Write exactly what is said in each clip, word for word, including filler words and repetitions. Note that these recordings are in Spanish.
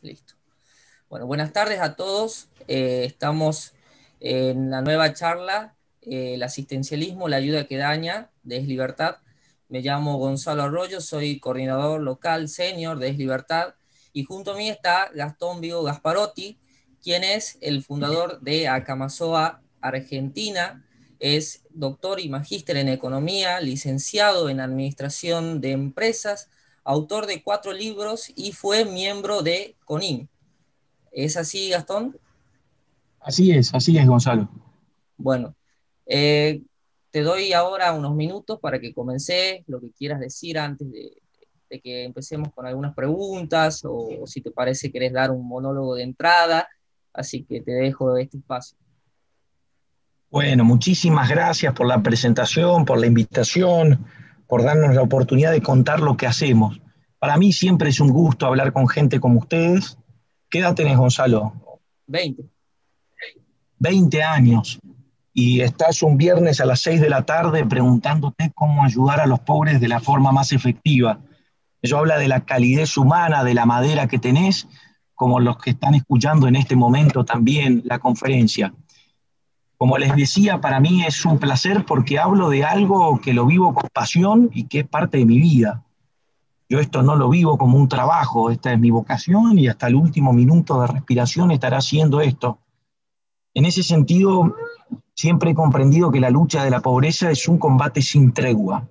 Listo. Bueno, buenas tardes a todos. Eh, estamos en la nueva charla, eh, el asistencialismo, la ayuda que daña, de Es Libertad. Me llamo Gonzalo Arroyo, soy coordinador local senior de Es Libertad, y junto a mí está Gastón Vigo Gasparotti, quien es el fundador de Acamasoa Argentina. Es doctor y magíster en economía, licenciado en administración de empresas, autor de cuatro libros y fue miembro de CONIM. ¿Es así, Gastón? Así es, así es, Gonzalo. Bueno, eh, te doy ahora unos minutos para que comences lo que quieras decir antes de, de que empecemos con algunas preguntas, o, o si te parece querés dar un monólogo de entrada, así que te dejo este espacio. Bueno, muchísimas gracias por la presentación, por la invitación, por darnos la oportunidad de contar lo que hacemos. Para mí siempre es un gusto hablar con gente como ustedes. ¿Qué edad tenés, Gonzalo? veinte. veinte años. Y estás un viernes a las seis de la tarde preguntándote cómo ayudar a los pobres de la forma más efectiva. Eso habla de la calidez humana, de la madera que tenés, como los que están escuchando en este momento también la conferencia. Como les decía, para mí es un placer porque hablo de algo que lo vivo con pasión y que es parte de mi vida. Yo esto no lo vivo como un trabajo, esta es mi vocación y hasta el último minuto de respiración estaré haciendo esto. En ese sentido, siempre he comprendido que la lucha de la pobreza es un combate sin tregua,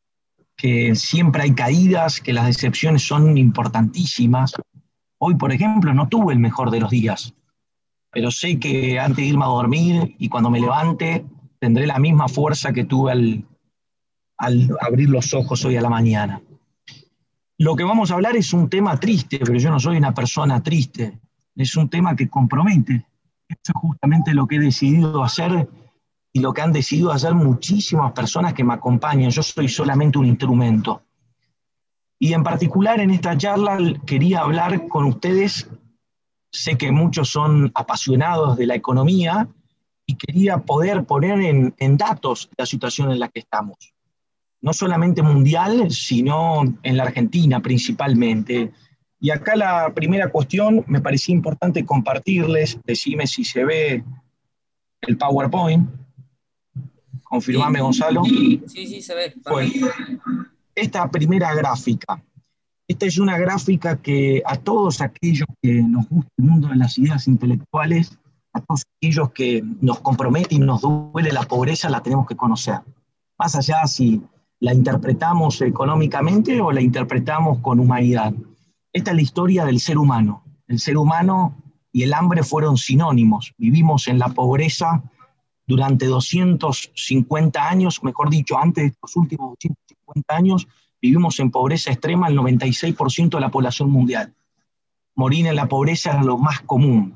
que siempre hay caídas, que las decepciones son importantísimas. Hoy, por ejemplo, no tuve el mejor de los días, pero sé que antes de irme a dormir y cuando me levante, tendré la misma fuerza que tuve al, al abrir los ojos hoy a la mañana. Lo que vamos a hablar es un tema triste, pero yo no soy una persona triste. Es un tema que compromete. Esto es justamente lo que he decidido hacer y lo que han decidido hacer muchísimas personas que me acompañan. Yo soy solamente un instrumento. Y en particular en esta charla quería hablar con ustedes. Sé que muchos son apasionados de la economía y quería poder poner en, en datos la situación en la que estamos. No solamente mundial, sino en la Argentina principalmente. Y acá la primera cuestión me parecía importante compartirles. Decime si se ve el PowerPoint. Confirmame, Sí, Gonzalo. sí, sí, se ve. Bueno, esta primera gráfica. Esta es una gráfica que a todos aquellos que nos gusta el mundo de las ideas intelectuales, a todos aquellos que nos compromete y nos duele la pobreza, la tenemos que conocer. Más allá si la interpretamos económicamente o la interpretamos con humanidad. Esta es la historia del ser humano. El ser humano y el hambre fueron sinónimos. Vivimos en la pobreza durante doscientos cincuenta años, mejor dicho, antes de estos últimos doscientos cincuenta años, vivimos en pobreza extrema el noventa y seis por ciento de la población mundial. Morir en la pobreza era lo más común.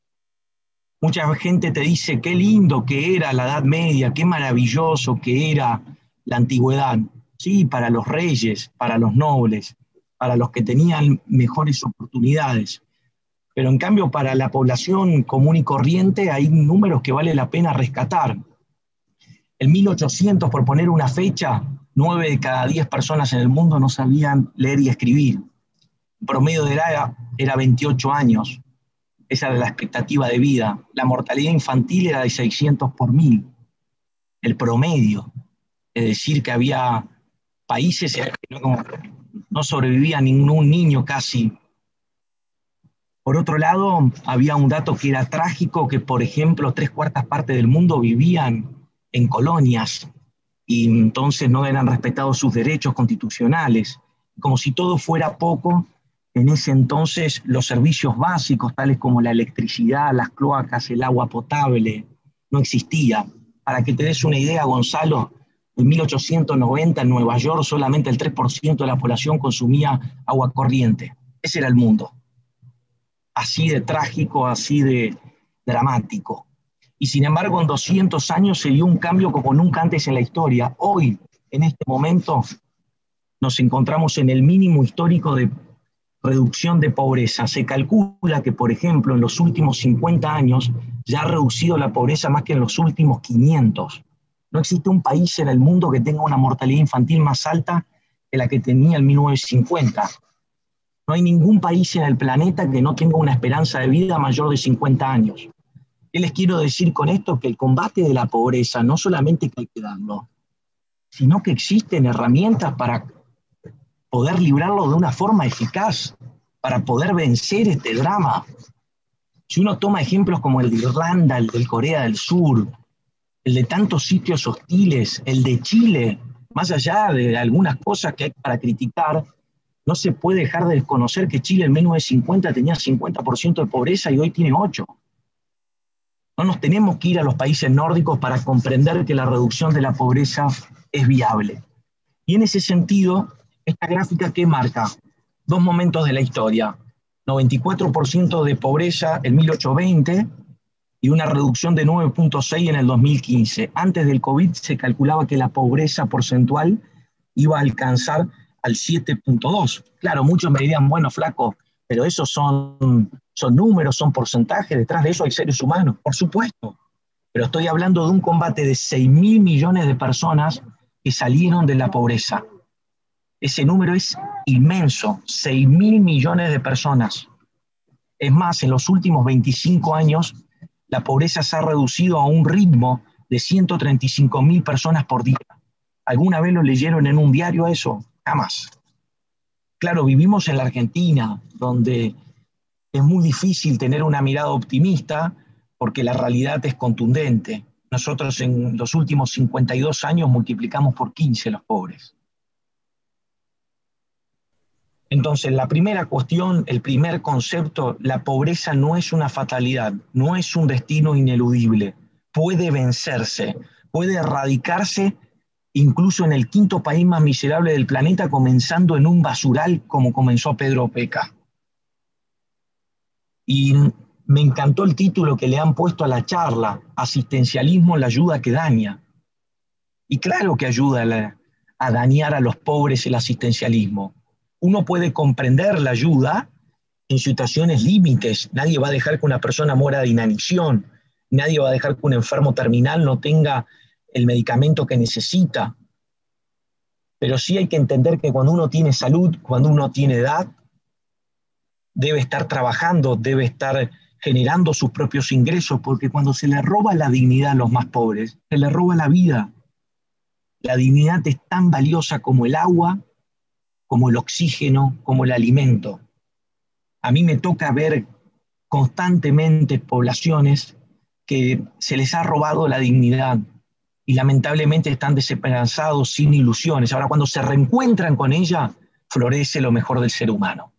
Mucha gente te dice qué lindo que era la Edad Media, qué maravilloso que era la antigüedad. Sí, para los reyes, para los nobles, para los que tenían mejores oportunidades. Pero en cambio para la población común y corriente hay números que vale la pena rescatar. En mil ochocientos, por poner una fecha, nueve de cada diez personas en el mundo no sabían leer y escribir. El promedio de edad era veintiocho años. Esa era la expectativa de vida. La mortalidad infantil era de seiscientos por mil. El promedio. Es decir, que había países en los que no, no sobrevivía ningún niño casi. Por otro lado, había un dato que era trágico, que por ejemplo tres cuartas partes del mundo vivían en colonias y entonces no eran respetados sus derechos constitucionales. Como si todo fuera poco, en ese entonces los servicios básicos, tales como la electricidad, las cloacas, el agua potable, no existían. Para que te des una idea, Gonzalo, en mil ochocientos noventa en Nueva York solamente el tres por ciento de la población consumía agua corriente. Ese era el mundo. Así de trágico, así de dramático. Y sin embargo, en doscientos años se dio un cambio como nunca antes en la historia. Hoy, en este momento, nos encontramos en el mínimo histórico de reducción de pobreza. Se calcula que, por ejemplo, en los últimos cincuenta años ya ha reducido la pobreza más que en los últimos quinientos. No existe un país en el mundo que tenga una mortalidad infantil más alta que la que tenía en mil novecientos cincuenta. No hay ningún país en el planeta que no tenga una esperanza de vida mayor de cincuenta años. ¿Qué les quiero decir con esto? Que el combate de la pobreza no solamente que hay que darlo, sino que existen herramientas para poder librarlo de una forma eficaz, para poder vencer este drama. Si uno toma ejemplos como el de Irlanda, el de Corea del Sur, el de tantos sitios hostiles, el de Chile, más allá de algunas cosas que hay para criticar, no se puede dejar de desconocer que Chile en mil novecientos cincuenta tenía cincuenta por ciento de pobreza y hoy tiene ocho por ciento. No nos tenemos que ir a los países nórdicos para comprender que la reducción de la pobreza es viable. Y en ese sentido, esta gráfica que marca dos momentos de la historia, noventa y cuatro por ciento de pobreza en mil ochocientos veinte y una reducción de nueve punto seis en el dos mil quince. Antes del COVID se calculaba que la pobreza porcentual iba a alcanzar al siete punto dos. Claro, muchos me dirían, bueno, flaco, pero esos son, son números, son porcentajes, detrás de eso hay seres humanos, por supuesto. Pero estoy hablando de un combate de seis mil millones de personas que salieron de la pobreza. Ese número es inmenso, seis mil millones de personas. Es más, en los últimos veinticinco años, la pobreza se ha reducido a un ritmo de ciento treinta y cinco mil personas por día. ¿Alguna vez lo leyeron en un diario eso? Jamás. Claro, vivimos en la Argentina, donde es muy difícil tener una mirada optimista porque la realidad es contundente. Nosotros en los últimos cincuenta y dos años multiplicamos por quince los pobres. Entonces, la primera cuestión, el primer concepto, la pobreza no es una fatalidad, no es un destino ineludible. Puede vencerse, puede erradicarse incluso en el quinto país más miserable del planeta, comenzando en un basural como comenzó Pedro Peca. Y me encantó el título que le han puesto a la charla, Asistencialismo, la ayuda que daña. Y claro que ayuda a, la, a dañar a los pobres el asistencialismo. Uno puede comprender la ayuda en situaciones límites. Nadie va a dejar que una persona muera de inanición. Nadie va a dejar que un enfermo terminal no tenga el medicamento que necesita. Pero sí hay que entender que cuando uno tiene salud, cuando uno tiene edad, debe estar trabajando, debe estar generando sus propios ingresos, porque cuando se le roba la dignidad a los más pobres, se le roba la vida. La dignidad es tan valiosa como el agua, como el oxígeno, como el alimento. A mí me toca ver constantemente poblaciones que se les ha robado la dignidad y lamentablemente están desesperanzados, sin ilusiones. Ahora, cuando se reencuentran con ella, florece lo mejor del ser humano.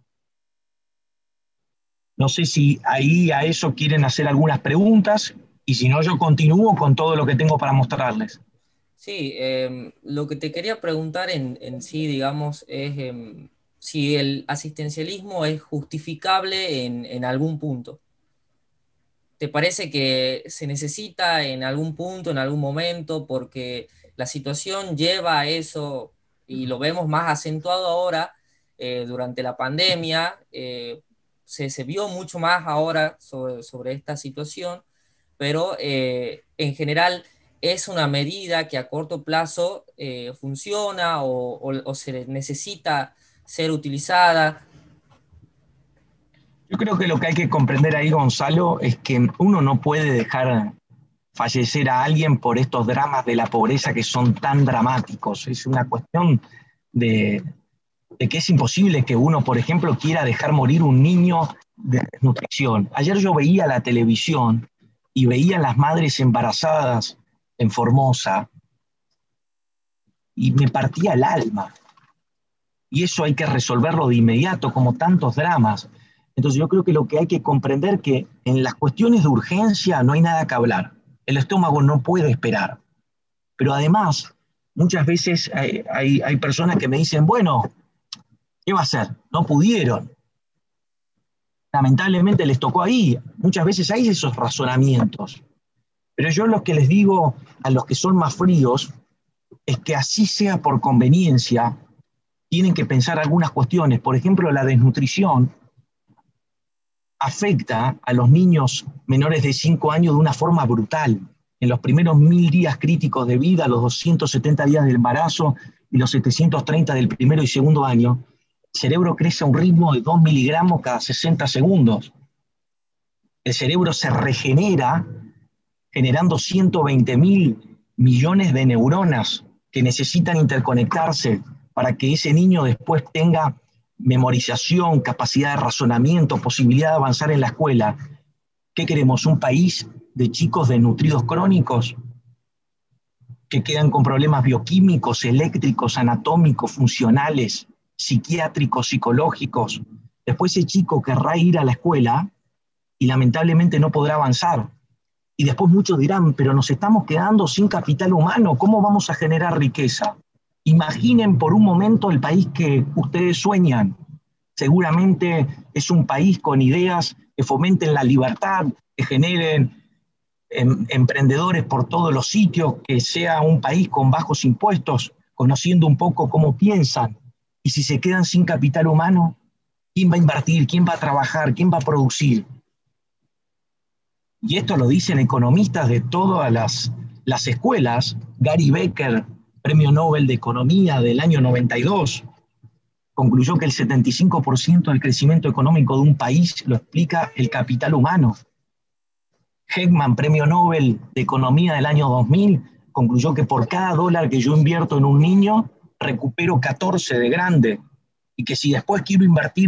No sé si ahí a eso quieren hacer algunas preguntas, y si no, yo continúo con todo lo que tengo para mostrarles. Sí, eh, lo que te quería preguntar en, en sí, digamos, es eh, si el asistencialismo es justificable en, en algún punto. ¿Te parece que se necesita en algún punto, en algún momento, porque la situación lleva a eso, y lo vemos más acentuado ahora eh, durante la pandemia? Eh, se, se vio mucho más ahora sobre, sobre esta situación, pero eh, en general es una medida que a corto plazo eh, funciona o, o, o se necesita ser utilizada. Yo creo que lo que hay que comprender ahí, Gonzalo, es que uno no puede dejar fallecer a alguien por estos dramas de la pobreza que son tan dramáticos. Es una cuestión de, de que es imposible que uno, por ejemplo, quiera dejar morir un niño de desnutrición. Ayer yo veía la televisión y veía las madres embarazadas en Formosa y me partía el alma. Y eso hay que resolverlo de inmediato, como tantos dramas. Entonces yo creo que lo que hay que comprender es que en las cuestiones de urgencia no hay nada que hablar. El estómago no puede esperar. Pero además, muchas veces hay, hay, hay personas que me dicen, bueno, ¿qué va a hacer? No pudieron. Lamentablemente les tocó ahí. Muchas veces hay esos razonamientos. Pero yo lo que les digo a los que son más fríos es que así sea por conveniencia, tienen que pensar algunas cuestiones. Por ejemplo, la desnutrición afecta a los niños menores de cinco años de una forma brutal. En los primeros mil días críticos de vida, los doscientos setenta días del embarazo y los setecientos treinta del primero y segundo año, el cerebro crece a un ritmo de dos miligramos cada sesenta segundos. El cerebro se regenera generando ciento veinte mil millones de neuronas que necesitan interconectarse para que ese niño después tenga memorización, capacidad de razonamiento, posibilidad de avanzar en la escuela. ¿Qué queremos? ¿Un país de chicos desnutridos crónicos que quedan con problemas bioquímicos, eléctricos, anatómicos, funcionales, psiquiátricos, psicológicos? Después ese chico querrá ir a la escuela y lamentablemente no podrá avanzar. Y después muchos dirán, pero nos estamos quedando sin capital humano, ¿cómo vamos a generar riqueza? Imaginen por un momento el país que ustedes sueñan. Seguramente es un país con ideas que fomenten la libertad, que generen em, emprendedores por todos los sitios, que sea un país con bajos impuestos, conociendo un poco cómo piensan. Y si se quedan sin capital humano, ¿quién va a invertir? ¿Quién va a trabajar? ¿Quién va a producir? Y esto lo dicen economistas de todas las, las escuelas. Gary Becker, Premio Nobel de Economía del año noventa y dos, concluyó que el setenta y cinco por ciento del crecimiento económico de un país lo explica el capital humano. Heckman, Premio Nobel de Economía del año dos mil, concluyó que por cada dólar que yo invierto en un niño, recupero catorce de grande, y que si después quiero invertir,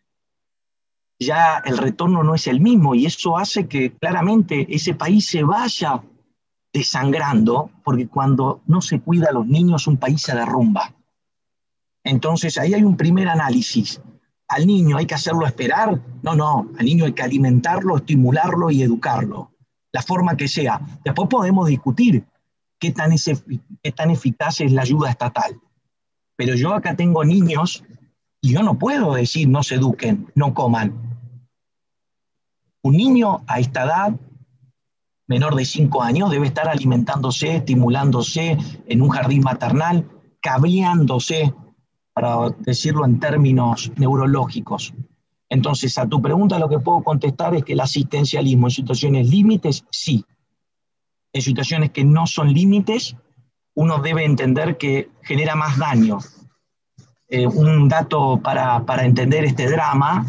ya el retorno no es el mismo, y eso hace que claramente ese país se vaya desangrando, porque cuando no se cuida a los niños, un país se derrumba. Entonces ahí hay un primer análisis. ¿Al niño hay que hacerlo esperar? No, no, al niño hay que alimentarlo, estimularlo y educarlo, la forma que sea. Después podemos discutir qué tan, ese, qué tan eficaz es la ayuda estatal. Pero yo acá tengo niños y yo no puedo decir no se eduquen, no coman. Un niño a esta edad, menor de cinco años, debe estar alimentándose, estimulándose en un jardín maternal, cableándose, para decirlo en términos neurológicos. Entonces, a tu pregunta lo que puedo contestar es que el asistencialismo en situaciones límites, sí. En situaciones que no son límites, uno debe entender que genera más daño. Eh, un dato para, para entender este drama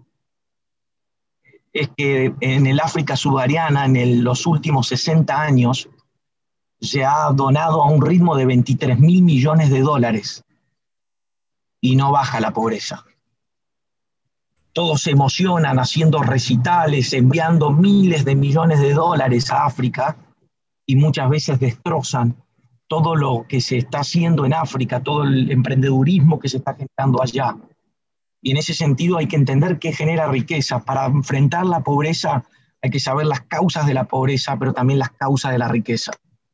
es que en el África subsahariana, en el, los últimos sesenta años, se ha donado a un ritmo de veintitrés mil millones de dólares y no baja la pobreza. Todos se emocionan haciendo recitales, enviando miles de millones de dólares a África y muchas veces destrozan todo lo que se está haciendo en África, todo el emprendedurismo que se está generando allá. Y en ese sentido hay que entender qué genera riqueza. Para enfrentar la pobreza hay que saber las causas de la pobreza, pero también las causas de la riqueza.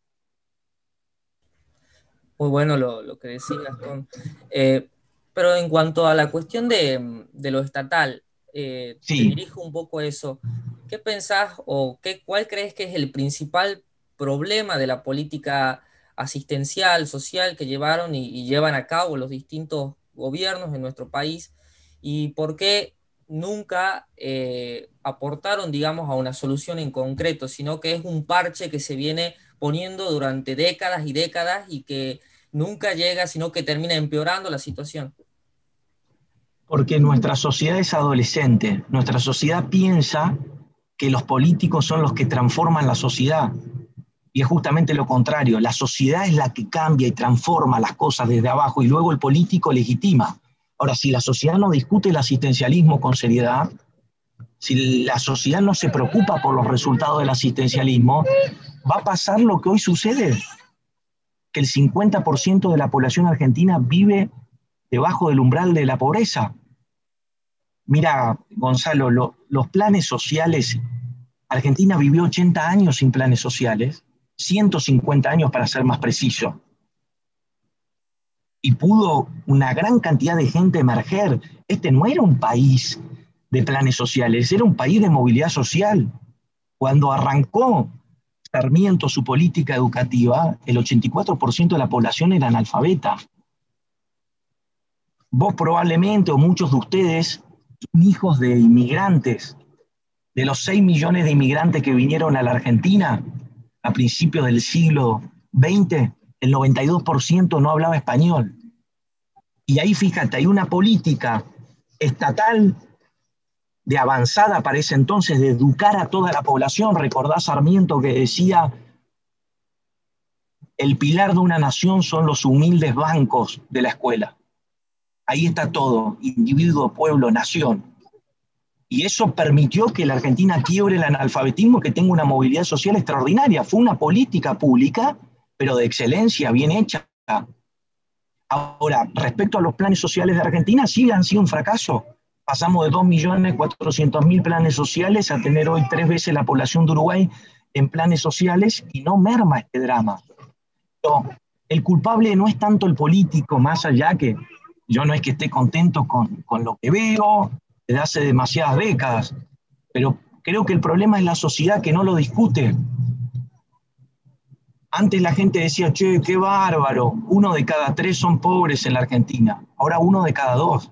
Muy bueno lo, lo que decís, Gastón. Eh, pero en cuanto a la cuestión de, de lo estatal, eh, sí. Te dirijo un poco a eso. ¿Qué pensás o qué, cuál crees que es el principal problema de la política asistencial, social que llevaron y, y llevan a cabo los distintos gobiernos en nuestro país? ¿Y por qué nunca eh, aportaron, digamos, a una solución en concreto, sino que es un parche que se viene poniendo durante décadas y décadas y que nunca llega, sino que termina empeorando la situación? Porque nuestra sociedad es adolescente, nuestra sociedad piensa que los políticos son los que transforman la sociedad, y es justamente lo contrario, la sociedad es la que cambia y transforma las cosas desde abajo, y luego el político legitima. Ahora, si la sociedad no discute el asistencialismo con seriedad, si la sociedad no se preocupa por los resultados del asistencialismo, va a pasar lo que hoy sucede, que el cincuenta por ciento de la población argentina vive debajo del umbral de la pobreza. Mira, Gonzalo, lo, los planes sociales, Argentina vivió ochenta años sin planes sociales, ciento cincuenta años para ser más preciso. Y pudo una gran cantidad de gente emerger. Este no era un país de planes sociales, era un país de movilidad social. Cuando arrancó Sarmiento su política educativa, el ochenta y cuatro por ciento de la población era analfabeta. Vos probablemente, o muchos de ustedes, son hijos de inmigrantes. De los seis millones de inmigrantes que vinieron a la Argentina a principios del siglo veinte, el noventa y dos por ciento no hablaba español. Y ahí fíjate, hay una política estatal de avanzada para ese entonces, de educar a toda la población. Recordás Sarmiento que decía, el pilar de una nación son los humildes bancos de la escuela. Ahí está todo, individuo, pueblo, nación. Y eso permitió que la Argentina quiebre el analfabetismo, que tenga una movilidad social extraordinaria. Fue una política pública, pero de excelencia, bien hecha. Ahora, respecto a los planes sociales de Argentina, sí han sido un fracaso. Pasamos de dos millones cuatrocientos mil planes sociales a tener hoy tres veces la población de Uruguay en planes sociales y no merma este drama. No, el culpable no es tanto el político, más allá que yo no es que esté contento con, con lo que veo desde hace demasiadas décadas, pero creo que el problema es la sociedad que no lo discute. Antes la gente decía, che, qué bárbaro, uno de cada tres son pobres en la Argentina, ahora uno de cada dos.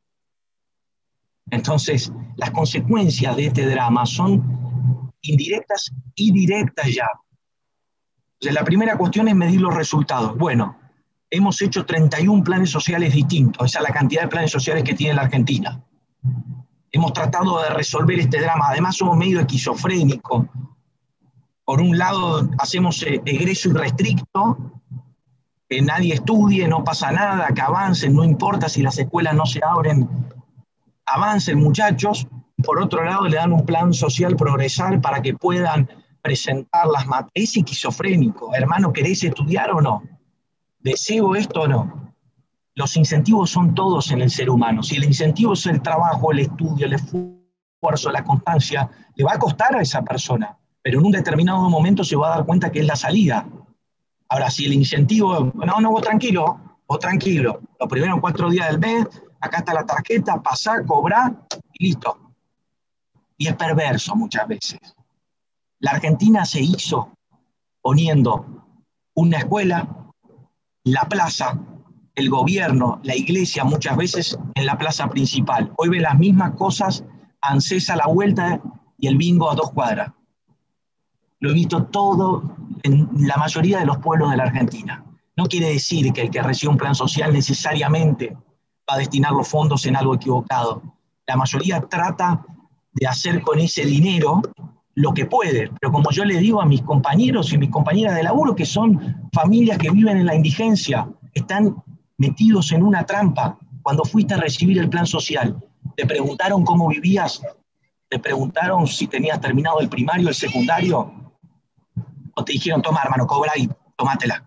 Entonces, las consecuencias de este drama son indirectas y directas ya. Entonces, la primera cuestión es medir los resultados. Bueno, hemos hecho treinta y un planes sociales distintos, esa es la cantidad de planes sociales que tiene la Argentina. Hemos tratado de resolver este drama, además somos medio esquizofrénicos. Por un lado, hacemos egreso irrestricto, que nadie estudie, no pasa nada, que avancen, no importa si las escuelas no se abren, avancen muchachos. Por otro lado, le dan un plan social progresar para que puedan presentar las materias. Es esquizofrénico, hermano, ¿querés estudiar o no? ¿Deseo esto o no? Los incentivos son todos en el ser humano. Si el incentivo es el trabajo, el estudio, el esfuerzo, la constancia, le va a costar a esa persona, pero en un determinado momento se va a dar cuenta que es la salida. Ahora, si el incentivo, no, no, vos tranquilo, vos tranquilo, los primeros cuatro días del mes, acá está la tarjeta, pasá, cobrá, y listo. Y es perverso muchas veces. La Argentina se hizo poniendo una escuela, la plaza, el gobierno, la iglesia, muchas veces en la plaza principal. Hoy ve las mismas cosas, ANSES a la vuelta y el bingo a dos cuadras. Lo he visto todo en la mayoría de los pueblos de la Argentina. No quiere decir que el que recibe un plan social necesariamente va a destinar los fondos en algo equivocado. La mayoría trata de hacer con ese dinero lo que puede, pero como yo le digo a mis compañeros y mis compañeras de laburo, que son familias que viven en la indigencia, están metidos en una trampa. Cuando fuiste a recibir el plan social, ¿te preguntaron cómo vivías? ¿Te preguntaron si tenías terminado el primario, el secundario? ¿O te dijeron, toma hermano, cobra y tomátela?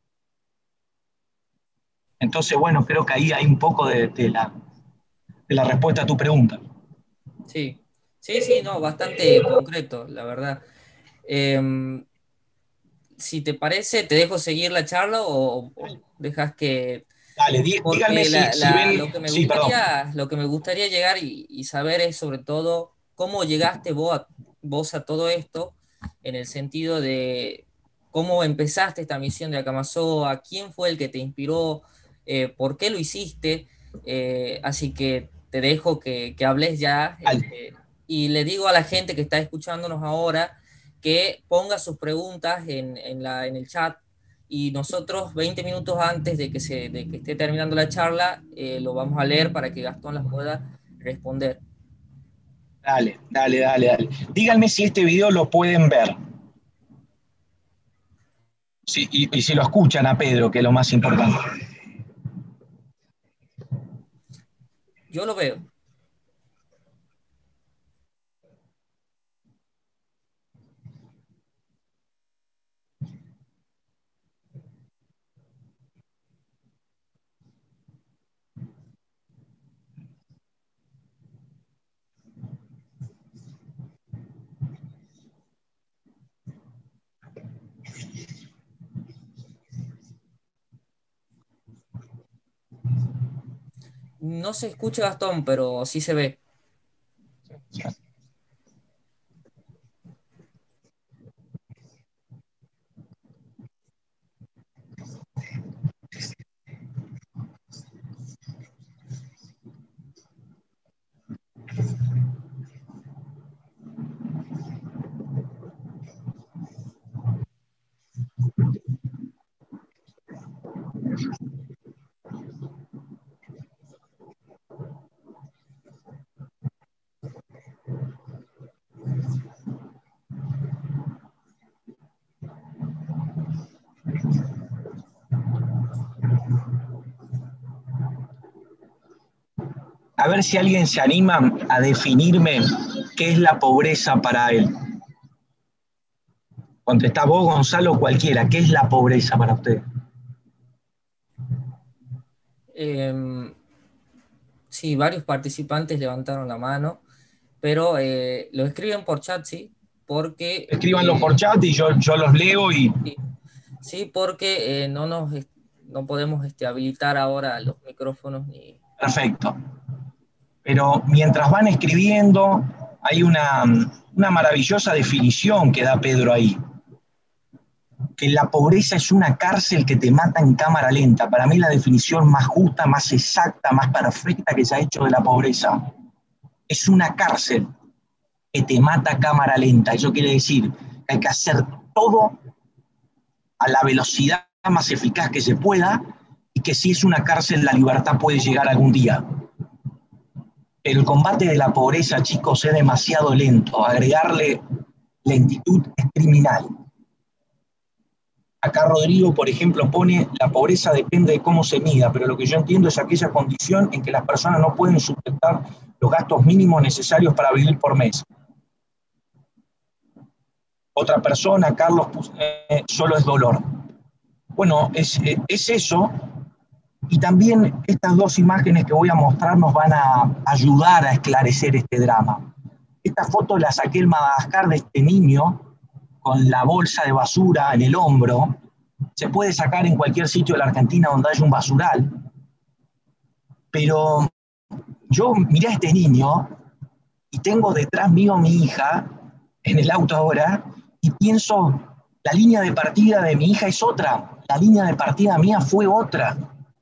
Entonces, bueno, creo que ahí hay un poco de, de, la, de la respuesta a tu pregunta. Sí, sí, sí, no, bastante concreto, la verdad. Eh, si te parece, te dejo seguir la charla o, o dejas que... Dale, dí, díganme Porque si, la, si la- lo ven... que me Sí, perdón. gustaría, lo que me gustaría llegar y, y saber es sobre todo cómo llegaste vos a, vos a todo esto, en el sentido de cómo empezaste esta misión de Acamazoa, quién fue el que te inspiró, eh, por qué lo hiciste. Eh, así que te dejo que, que hables ya, Dale. este, y le digo a la gente que está escuchándonos ahora que ponga sus preguntas en, en la, en el chat y nosotros veinte minutos antes de que, se, de que esté terminando la charla, eh, lo vamos a leer para que Gastón las pueda responder. Dale, dale, dale, dale. Díganme si este video lo pueden ver. Sí, y, y si lo escuchan a Pedro, que es lo más importante. Yo lo veo. No se escucha Gastón, pero sí se ve. a ver si alguien se anima a definirme qué es la pobreza para él. Contestá vos, Gonzalo, cualquiera. ¿Qué es la pobreza para usted? Eh, sí, varios participantes levantaron la mano, pero eh, lo escriben por chat, sí, porque... Escríbanlo eh, por chat y yo, yo los leo y... sí, sí, porque eh, no nos no podemos este, habilitar ahora los micrófonos ni... Perfecto. Pero mientras van escribiendo, hay una, una maravillosa definición que da Pedro ahí. Que la pobreza es una cárcel que te mata en cámara lenta. Para mí la definición más justa, más exacta, más perfecta que se ha hecho de la pobreza. Es una cárcel que te mata a cámara lenta. Eso quiere decir que hay que hacer todo a la velocidad más eficaz que se pueda y que si es una cárcel la libertad puede llegar algún día. El combate de la pobreza, chicos, es demasiado lento. Agregarle lentitud es criminal. Acá Rodrigo, por ejemplo, pone la pobreza depende de cómo se mida, pero lo que yo entiendo es aquella condición en que las personas no pueden sustentar los gastos mínimos necesarios para vivir por mes. Otra persona, Carlos, eh, solo es dolor. Bueno, es, es eso, y también estas dos imágenes que voy a mostrar nos van a ayudar a esclarecer este drama. Esta foto la saqué en Madagascar de este niño con la bolsa de basura en el hombro. Se puede sacar en cualquier sitio de la Argentina donde haya un basural. Pero yo miré a este niño y tengo detrás mío a mi hija en el auto ahora y pienso, la línea de partida de mi hija es otra, la línea de partida mía fue otra.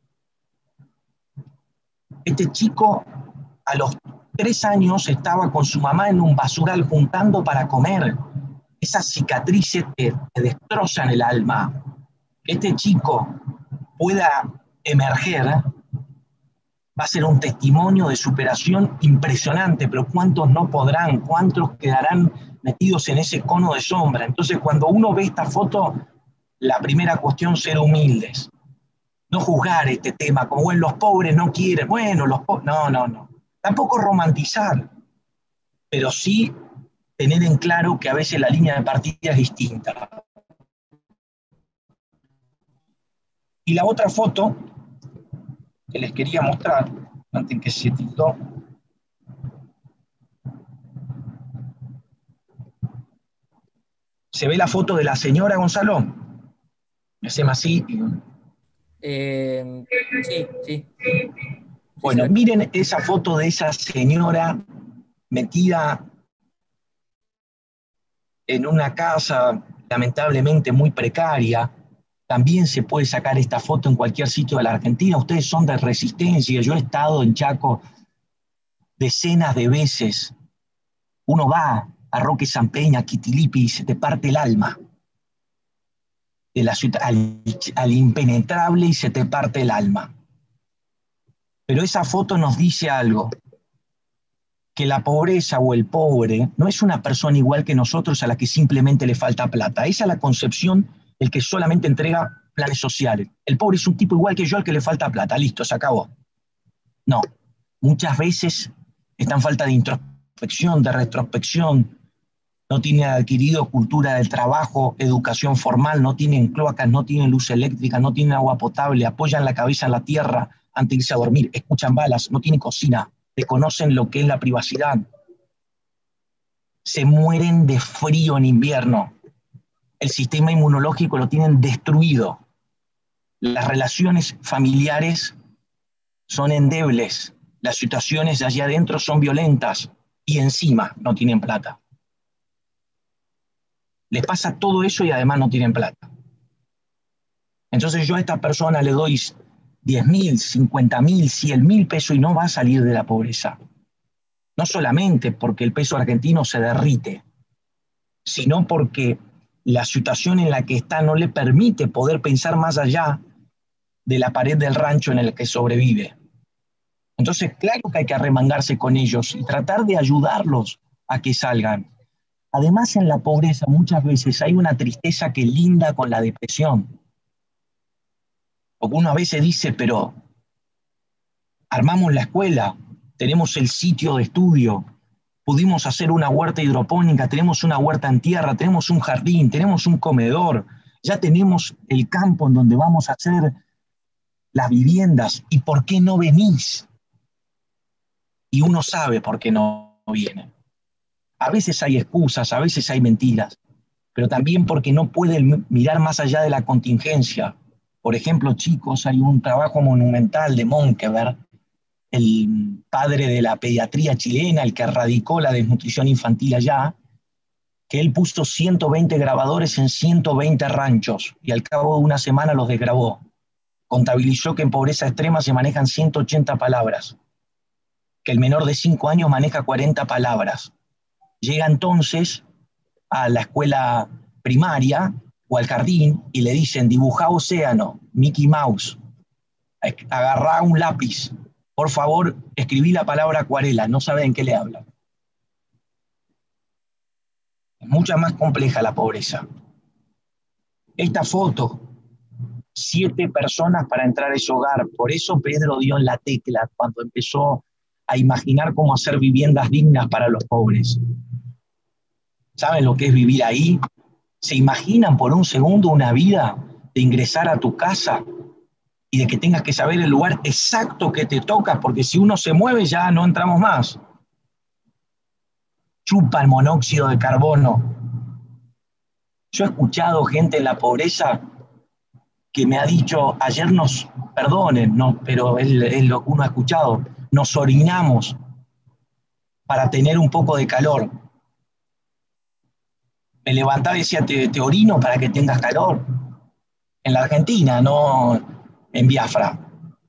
Este chico a los tres años estaba con su mamá en un basural juntando para comer. Esas cicatrices te, te destrozan el alma. Que este chico pueda emerger va a ser un testimonio de superación impresionante, pero ¿cuántos no podrán? ¿Cuántos quedarán metidos en ese cono de sombra? Entonces, cuando uno ve esta foto, la primera cuestión, ser humildes. No juzgar este tema, como bueno, los pobres no quieren, bueno, los pobres, no, no, no. Tampoco romantizar, pero sí tener en claro que a veces la línea de partida es distinta. Y la otra foto que les quería mostrar, antes que se tildó, ¿se ve la foto de la señora, Gonzalo? Me hacemos así. Eh, sí, sí. Bueno, miren esa foto de esa señora metida en una casa lamentablemente muy precaria. También se puede sacar esta foto en cualquier sitio de la Argentina. Ustedes son de Resistencia. Yo he estado en Chaco decenas de veces. Uno va a Roque San Peña, a Quitilipi, y se te parte el alma. De la ciudad, al, al impenetrable y se te parte el alma. Pero esa foto nos dice algo. Que la pobreza o el pobre no es una persona igual que nosotros a la que simplemente le falta plata. Esa es la concepción del que solamente entrega planes sociales. El pobre es un tipo igual que yo al que le falta plata. Listo, se acabó. No. Muchas veces está en falta de introspección, de retrospección. No tiene adquirido cultura del trabajo, educación formal, no tienen cloacas, no tienen luz eléctrica, no tienen agua potable, apoyan la cabeza en la tierra antes de irse a dormir, escuchan balas, no tienen cocina. Desconocen lo que es la privacidad. Se mueren de frío en invierno. El sistema inmunológico lo tienen destruido. Las relaciones familiares son endebles. Las situaciones de allá adentro son violentas. Y encima no tienen plata. Les pasa todo eso y además no tienen plata. Entonces yo a esta persona le doy diez mil, cincuenta mil, cien mil pesos y no va a salir de la pobreza. No solamente porque el peso argentino se derrite, sino porque la situación en la que está no le permite poder pensar más allá de la pared del rancho en el que sobrevive. Entonces, claro que hay que arremangarse con ellos y tratar de ayudarlos a que salgan. Además, en la pobreza muchas veces hay una tristeza que linda con la depresión. Porque uno a veces dice, pero armamos la escuela, tenemos el sitio de estudio, pudimos hacer una huerta hidropónica, tenemos una huerta en tierra, tenemos un jardín, tenemos un comedor, ya tenemos el campo en donde vamos a hacer las viviendas. ¿Y por qué no venís? Y uno sabe por qué no viene. A veces hay excusas, a veces hay mentiras, pero también porque no pueden mirar más allá de la contingencia. Por ejemplo, chicos, hay un trabajo monumental de Monkeberg, el padre de la pediatría chilena, el que erradicó la desnutrición infantil allá, que él puso ciento veinte grabadores en ciento veinte ranchos y al cabo de una semana los desgrabó. Contabilizó que en pobreza extrema se manejan ciento ochenta palabras, que el menor de cinco años maneja cuarenta palabras. Llega entonces a la escuela primaria o al jardín y le dicen, dibujá océano, Mickey Mouse, agarrá un lápiz, por favor, escribí la palabra acuarela, no sabe en qué le habla. Es mucha más compleja la pobreza. Esta foto, siete personas para entrar a ese hogar, por eso Pedro dio en la tecla cuando empezó a imaginar cómo hacer viviendas dignas para los pobres. ¿Saben lo que es vivir ahí? ¿Se imaginan por un segundo una vida de ingresar a tu casa y de que tengas que saber el lugar exacto que te toca? Porque si uno se mueve ya no entramos más. Chupa el monóxido de carbono. Yo he escuchado gente en la pobreza que me ha dicho, ayer nos, perdonen, no, pero es, es lo que uno ha escuchado, nos orinamos para tener un poco de calor. Me levantaba y decía, te, te orino para que tengas calor. En la Argentina, no en Biafra.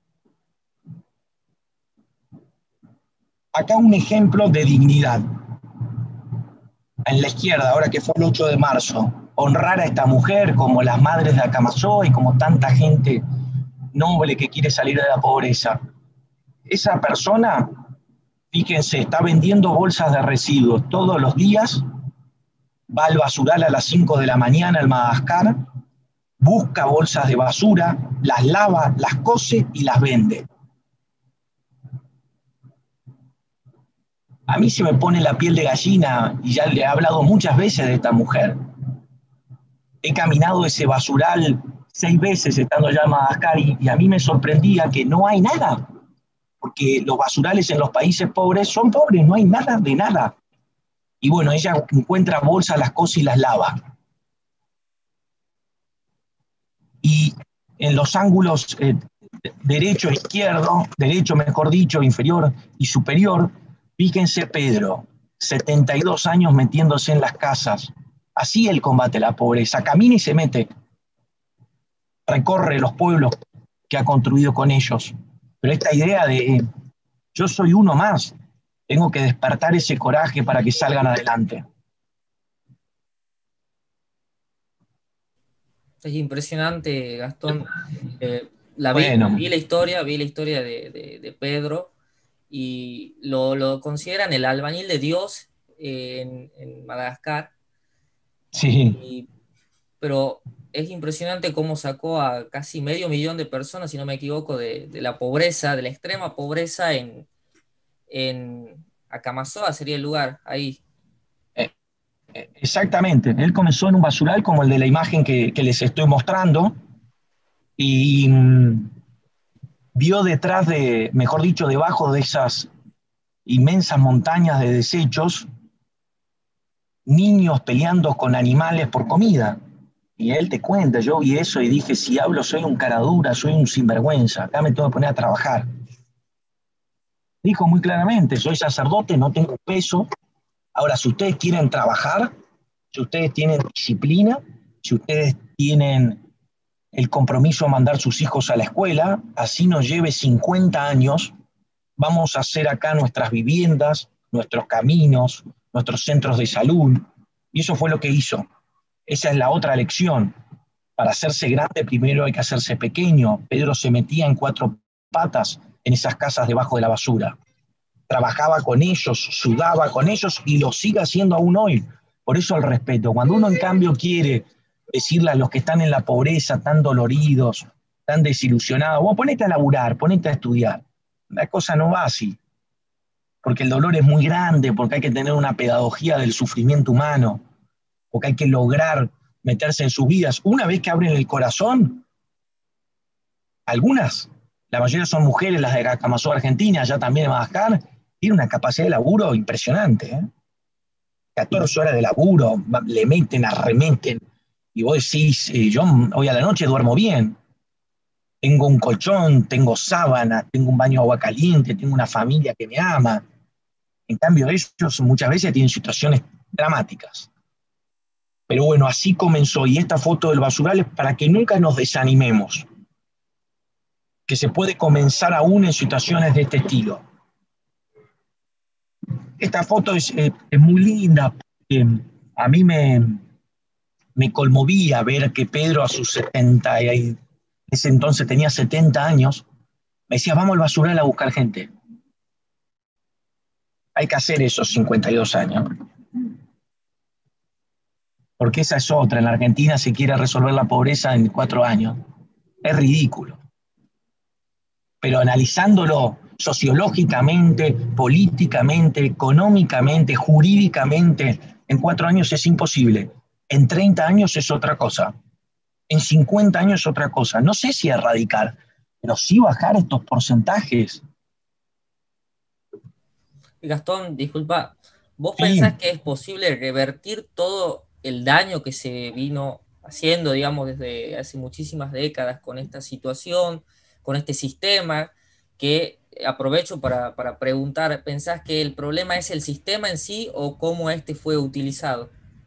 Acá un ejemplo de dignidad. En la izquierda, ahora que fue el ocho de marzo, honrar a esta mujer como las madres de Acamazó y como tanta gente noble que quiere salir de la pobreza. Esa persona, fíjense, está vendiendo bolsas de residuos todos los días, va al basural a las cinco de la mañana al Madagascar, busca bolsas de basura, las lava, las cose y las vende. A mí se me pone la piel de gallina y ya le he hablado muchas veces de esta mujer. He caminado ese basural seis veces estando allá en Madagascar y, y a mí me sorprendía que no hay nada, porque los basurales en los países pobres son pobres, no hay nada de nada. Y bueno, ella encuentra bolsas, las cose y las lava. Y en los ángulos eh, derecho, izquierdo, derecho mejor dicho, inferior y superior, fíjense Pedro, setenta y dos años metiéndose en las casas. Así él combate la pobreza, camina y se mete. Recorre los pueblos que ha construido con ellos. Pero esta idea de yo soy uno más, tengo que despertar ese coraje para que salgan adelante. Es impresionante, Gastón. Eh, la vi, Bueno. vi la historia, vi la historia de, de, de Pedro y lo, lo consideran el albañil de Dios en, en Madagascar. Sí. Y, pero es impresionante cómo sacó a casi medio millón de personas, si no me equivoco, de, de la pobreza, de la extrema pobreza en, en Acamazoa, sería el lugar, ahí. Exactamente, él comenzó en un basural como el de la imagen que, que les estoy mostrando y mmm, vio detrás de, mejor dicho, debajo de esas inmensas montañas de desechos, niños peleando con animales por comida. Y él te cuenta, yo vi eso y dije, si hablo soy un caradura, soy un sinvergüenza, acá me tengo que poner a trabajar. Dijo muy claramente, soy sacerdote, no tengo peso. Ahora, si ustedes quieren trabajar, si ustedes tienen disciplina, si ustedes tienen el compromiso de mandar sus hijos a la escuela, así nos lleve cincuenta años, vamos a hacer acá nuestras viviendas, nuestros caminos, nuestros centros de salud. Y eso fue lo que hizo. Esa es la otra lección. Para hacerse grande, primero hay que hacerse pequeño. Pedro se metía en cuatro patas en esas casas debajo de la basura. Trabajaba con ellos, sudaba con ellos y lo sigue haciendo aún hoy. Por eso el respeto. Cuando uno en cambio quiere decirle a los que están en la pobreza, tan doloridos, tan desilusionados, vos ponete a laburar, ponete a estudiar. La cosa no va así. porque el dolor es muy grande, porque hay que tener una pedagogía del sufrimiento humano, porque hay que lograr meterse en sus vidas. Una vez que abren el corazón, algunas, la mayoría son mujeres, las de Acamasó Argentina, ya también en Madagascar, tienen una capacidad de laburo impresionante, ¿eh? catorce horas de laburo, le meten, arremeten, y vos decís, eh, yo hoy a la noche duermo bien, tengo un colchón, tengo sábana, tengo un baño de agua caliente, tengo una familia que me ama. En cambio, ellos muchas veces tienen situaciones dramáticas. Pero bueno, así comenzó, y esta foto del basural es para que nunca nos desanimemos, que se puede comenzar aún en situaciones de este estilo. Esta foto es, eh, es muy linda, porque a mí me, me conmovía ver que Pedro a sus setenta, y ese entonces tenía setenta años, me decía, vamos al basural a buscar gente. Hay que hacer esos cincuenta y dos años. Porque esa es otra, en la Argentina se quiere resolver la pobreza en cuatro años. Es ridículo. Pero analizándolo sociológicamente, políticamente, económicamente, jurídicamente, en cuatro años es imposible. En treinta años es otra cosa. En cincuenta años es otra cosa. No sé si erradicar, pero sí bajar estos porcentajes. Gastón, disculpa, ¿vos Sí. pensás que es posible revertir todo el daño que se vino haciendo, digamos, desde hace muchísimas décadas con esta situación, con este sistema? Que aprovecho para, para preguntar, ¿pensás que el problema es el sistema en sí o cómo este fue utilizado?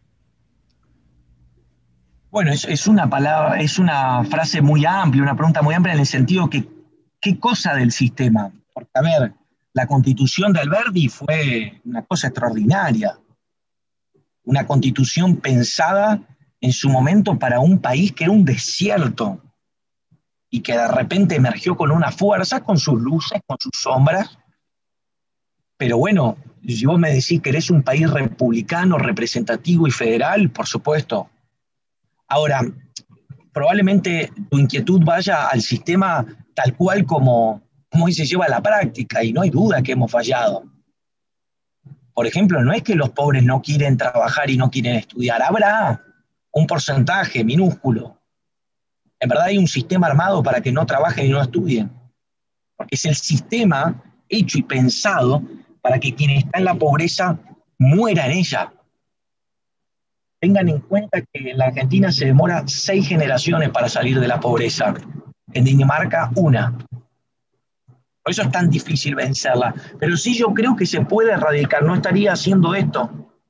Bueno, es, es una palabra, es una frase muy amplia, una pregunta muy amplia en el sentido que, ¿qué cosa del sistema? Porque, a ver, la constitución de Alberdi fue una cosa extraordinaria, una constitución pensada en su momento para un país que era un desierto y que de repente emergió con una fuerza, con sus luces, con sus sombras. Pero bueno, si vos me decís que eres un país republicano, representativo y federal, por supuesto. Ahora, probablemente tu inquietud vaya al sistema tal cual como, como se lleva a la práctica, y no hay duda que hemos fallado. Por ejemplo, no es que los pobres no quieren trabajar y no quieren estudiar, habrá un porcentaje minúsculo. En verdad hay un sistema armado para que no trabajen y no estudien, porque es el sistema hecho y pensado para que quien está en la pobreza muera en ella. Tengan en cuenta que en la Argentina se demora seis generaciones para salir de la pobreza. En Dinamarca, una. Por eso es tan difícil vencerla. Pero sí, yo creo que se puede erradicar. No estaría haciendo esto.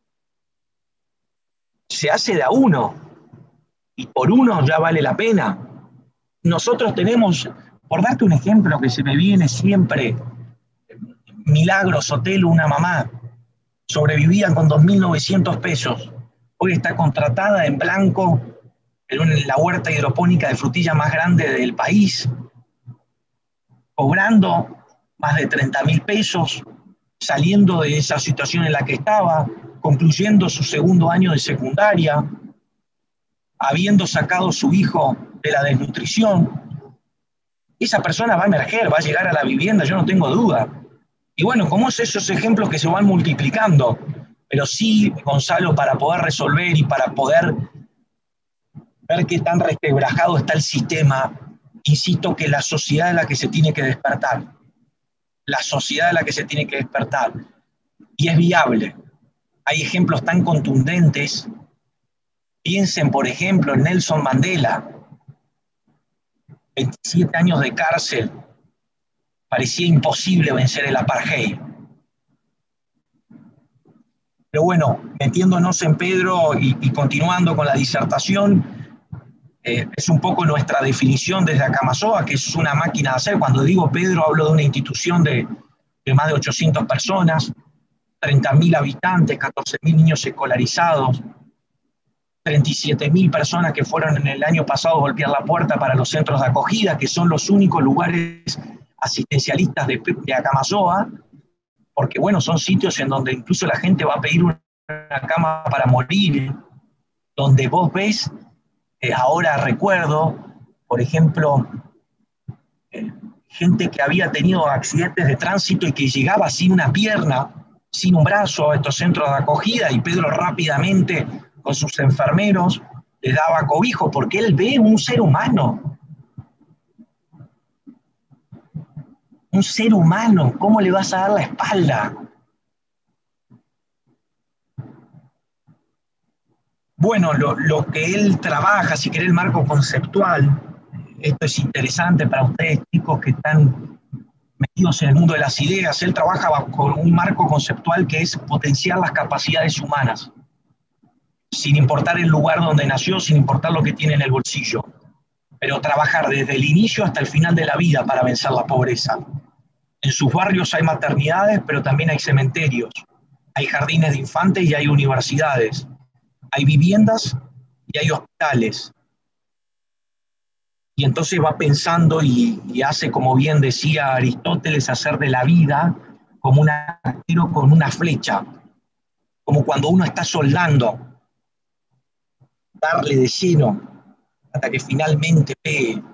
Se hace de a uno. Y por uno ya vale la pena. Nosotros tenemos, por darte un ejemplo que se me viene siempre, Milagros Sotelo, una mamá, sobrevivía con dos mil novecientos pesos. Hoy está contratada en blanco en la huerta hidropónica de frutilla más grande del país, cobrando más de treinta mil pesos, saliendo de esa situación en la que estaba, concluyendo su segundo año de secundaria, habiendo sacado a su hijo de la desnutrición. Esa persona va a emerger, va a llegar a la vivienda, yo no tengo duda. Y bueno, como es esos ejemplos que se van multiplicando, pero sí, Gonzalo, para poder resolver y para poder ver qué tan resquebrajado está el sistema, insisto que la sociedad es la que se tiene que despertar. La sociedad es la que se tiene que despertar. Y es viable. Hay ejemplos tan contundentes. Piensen, por ejemplo, en Nelson Mandela. veintisiete años de cárcel. Parecía imposible vencer el apartheid. Pero bueno, metiéndonos en Pedro y, y continuando con la disertación, eh, es un poco nuestra definición desde Acamasoa, que es una máquina de hacer. Cuando digo Pedro, hablo de una institución de, de más de ochocientas personas, treinta mil habitantes, catorce mil niños escolarizados, treinta y siete mil personas que fueron en el año pasado a golpear la puerta para los centros de acogida, que son los únicos lugares asistencialistas de, de Acamasoa, porque bueno, son sitios en donde incluso la gente va a pedir una cama para morir, donde vos ves, eh, ahora recuerdo, por ejemplo, eh, gente que había tenido accidentes de tránsito y que llegaba sin una pierna, sin un brazo a estos centros de acogida, y Pedro rápidamente con sus enfermeros le daba cobijo, porque él ve un ser humano. Un ser humano, ¿cómo le vas a dar la espalda? Bueno, lo, lo que él trabaja, si querés el marco conceptual, esto es interesante para ustedes, chicos, que están metidos en el mundo de las ideas. Él trabaja bajo un marco conceptual que es potenciar las capacidades humanas, sin importar el lugar donde nació, sin importar lo que tiene en el bolsillo, pero trabajar desde el inicio hasta el final de la vida para vencer la pobreza. En sus barrios hay maternidades, pero también hay cementerios, hay jardines de infantes y hay universidades, hay viviendas y hay hospitales. Y entonces va pensando y, y hace, como bien decía Aristóteles, hacer de la vida como un arquero con una flecha, como cuando uno está soldando, darle de lleno hasta que finalmente pegue.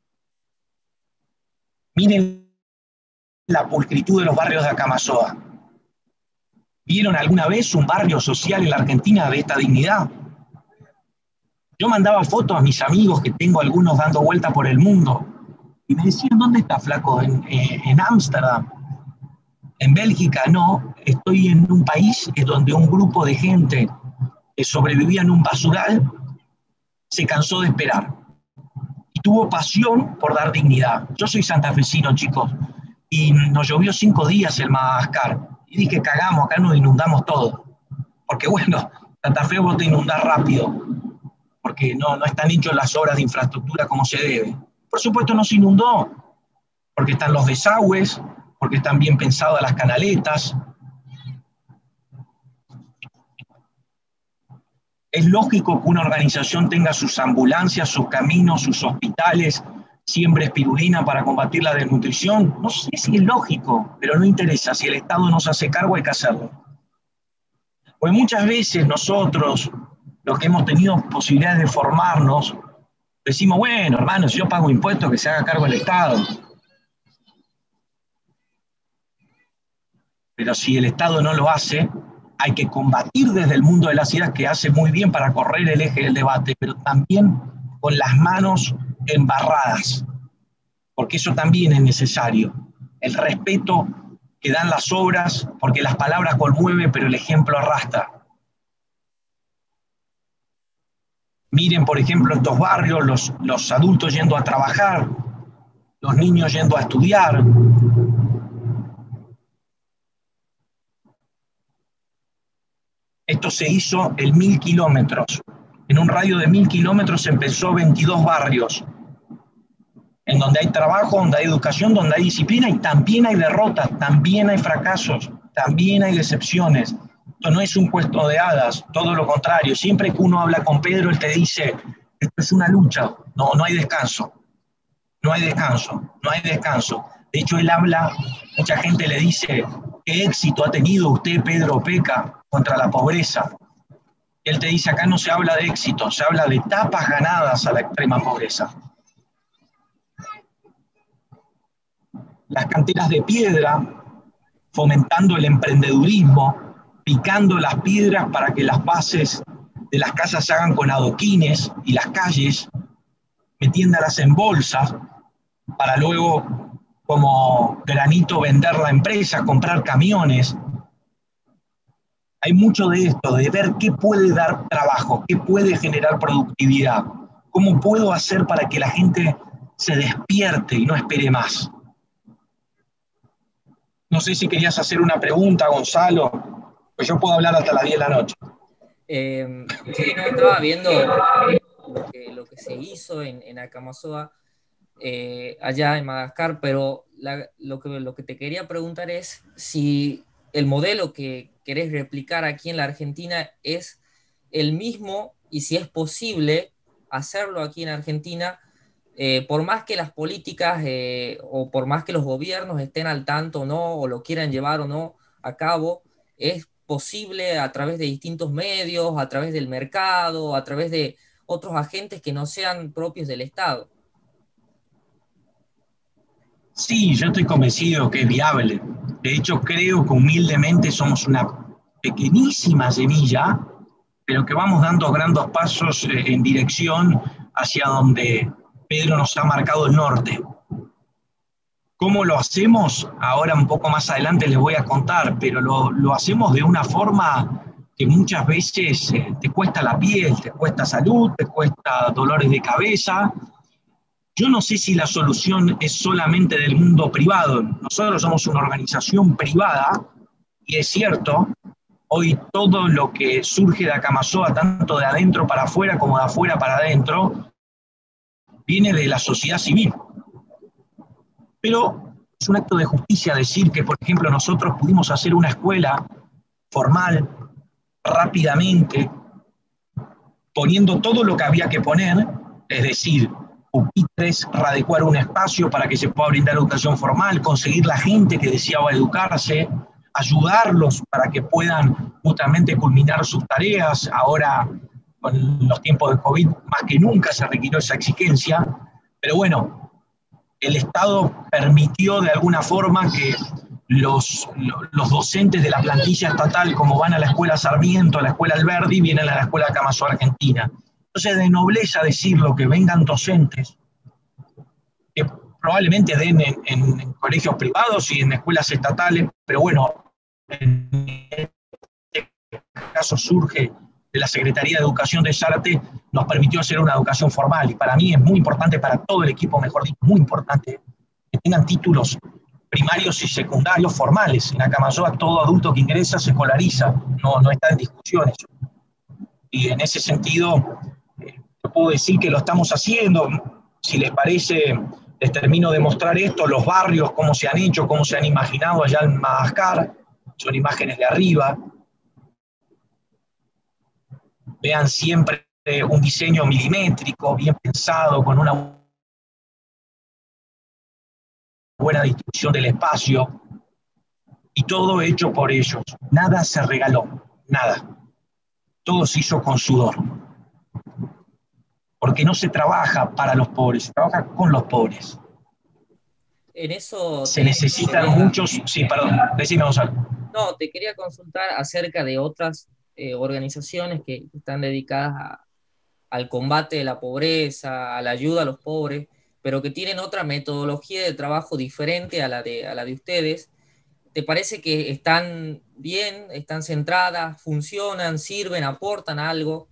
Miren la pulcritud de los barrios de Acamasoa. ¿Vieron alguna vez un barrio social en la Argentina de esta dignidad? Yo mandaba fotos a mis amigos, que tengo algunos dando vuelta por el mundo, y me decían, ¿dónde está, flaco? En Ámsterdam. En Bélgica. No, estoy en un país donde un grupo de gente que sobrevivía en un basural se cansó de esperar y tuvo pasión por dar dignidad. Yo soy santafesino, chicos, y nos llovió cinco días en Madagascar, y dije, cagamos, acá nos inundamos todo, porque bueno, Santa Fe vos te inundás rápido, porque no, no están hechas las obras de infraestructura como se debe. Por supuesto no se inundó, porque están los desagües, porque están bien pensadas las canaletas. Es lógico que una organización tenga sus ambulancias, sus caminos, sus hospitales, siembre espirulina para combatir la desnutrición. No sé si es lógico, pero no interesa. Si el Estado no se hace cargo, hay que hacerlo. Pues muchas veces nosotros, los que hemos tenido posibilidades de formarnos, decimos, bueno, hermano, si yo pago impuestos, que se haga cargo el Estado. Pero si el Estado no lo hace, hay que combatir desde el mundo de las ideas, que hace muy bien para correr el eje del debate, pero también con las manos embarradas, porque eso también es necesario. El respeto que dan las obras, porque las palabras conmueven, pero el ejemplo arrastra. Miren, por ejemplo, estos barrios, los, los adultos yendo a trabajar, los niños yendo a estudiar. Esto se hizo en mil kilómetros. En un radio de mil kilómetros empezó veintidós barrios, en donde hay trabajo, donde hay educación, donde hay disciplina, y también hay derrotas, también hay fracasos, también hay decepciones. Esto no es un cuento de hadas, todo lo contrario. Siempre que uno habla con Pedro, él te dice, esto es una lucha, no, no hay descanso, no hay descanso, no hay descanso. De hecho, él habla, mucha gente le dice, ¿qué éxito ha tenido usted, Pedro Peca, contra la pobreza? Él te dice, acá no se habla de éxito, se habla de etapas ganadas a la extrema pobreza. Las canteras de piedra, fomentando el emprendedurismo, picando las piedras para que las bases de las casas se hagan con adoquines, y las calles, metiéndolas en bolsas, para luego, como granito, vender la empresa, comprar camiones. Hay mucho de esto, de ver qué puede dar trabajo, qué puede generar productividad, cómo puedo hacer para que la gente se despierte y no espere más. No sé si querías hacer una pregunta, Gonzalo, pues yo puedo hablar hasta las diez de la noche. Eh, sí, no, estaba viendo lo que, lo que se hizo en, en Acamasoa, eh, allá en Madagascar, pero la, lo, que, lo que te quería preguntar es si el modelo que querés replicar aquí en la Argentina es el mismo, y si es posible hacerlo aquí en Argentina, eh, por más que las políticas eh, o por más que los gobiernos estén al tanto o no, o lo quieran llevar o no a cabo, es posible a través de distintos medios, a través del mercado, a través de otros agentes que no sean propios del Estado. Sí, yo estoy convencido que es viable. De hecho, creo que humildemente somos una pequeñísima semilla, pero que vamos dando grandes pasos en dirección hacia donde Pedro nos ha marcado el norte. ¿Cómo lo hacemos? Ahora un poco más adelante les voy a contar, pero lo, lo hacemos de una forma que muchas veces eh, te cuesta la piel, te cuesta salud, te cuesta dolores de cabeza. Yo no sé si la solución es solamente del mundo privado. Nosotros somos una organización privada y es cierto, hoy todo lo que surge de Acamasoa, tanto de adentro para afuera como de afuera para adentro, viene de la sociedad civil. Pero es un acto de justicia decir que, por ejemplo, nosotros pudimos hacer una escuela formal, rápidamente, poniendo todo lo que había que poner, es decir, pupitres, adecuar un espacio para que se pueda brindar educación formal, conseguir la gente que deseaba educarse, ayudarlos para que puedan justamente culminar sus tareas. Ahora, con los tiempos de COVID, más que nunca se requirió esa exigencia, pero bueno, el Estado permitió de alguna forma que los, los docentes de la plantilla estatal, como van a la escuela Sarmiento, a la escuela Alberdi, vienen a la escuela Acamasoa Argentina. Entonces, de nobleza decirlo, que vengan docentes, que probablemente den en, en, en colegios privados y en escuelas estatales, pero bueno, en este caso surge de la Secretaría de Educación de Zárate, nos permitió hacer una educación formal, y para mí es muy importante, para todo el equipo, mejor dicho, muy importante, que tengan títulos primarios y secundarios formales. En Acamasoa todo adulto que ingresa se escolariza, no, no está en discusión eso. Y en ese sentido, eh, puedo decir que lo estamos haciendo. Si les parece, les termino de mostrar esto, los barrios, cómo se han hecho, cómo se han imaginado allá en Madagascar, son imágenes de arriba. Vean siempre un diseño milimétrico, bien pensado, con una buena distribución del espacio, y todo hecho por ellos. Nada se regaló, nada. Todo se hizo con sudor. Porque no se trabaja para los pobres, se trabaja con los pobres. En eso se te, necesitan te muchos... Sí, perdón, decime, Gonzalo. No, te quería consultar acerca de otras eh, organizaciones que están dedicadas a, al combate de la pobreza, a la ayuda a los pobres, pero que tienen otra metodología de trabajo diferente a la de, a la de ustedes. ¿Te parece que están bien, están centradas, funcionan, sirven, aportan algo?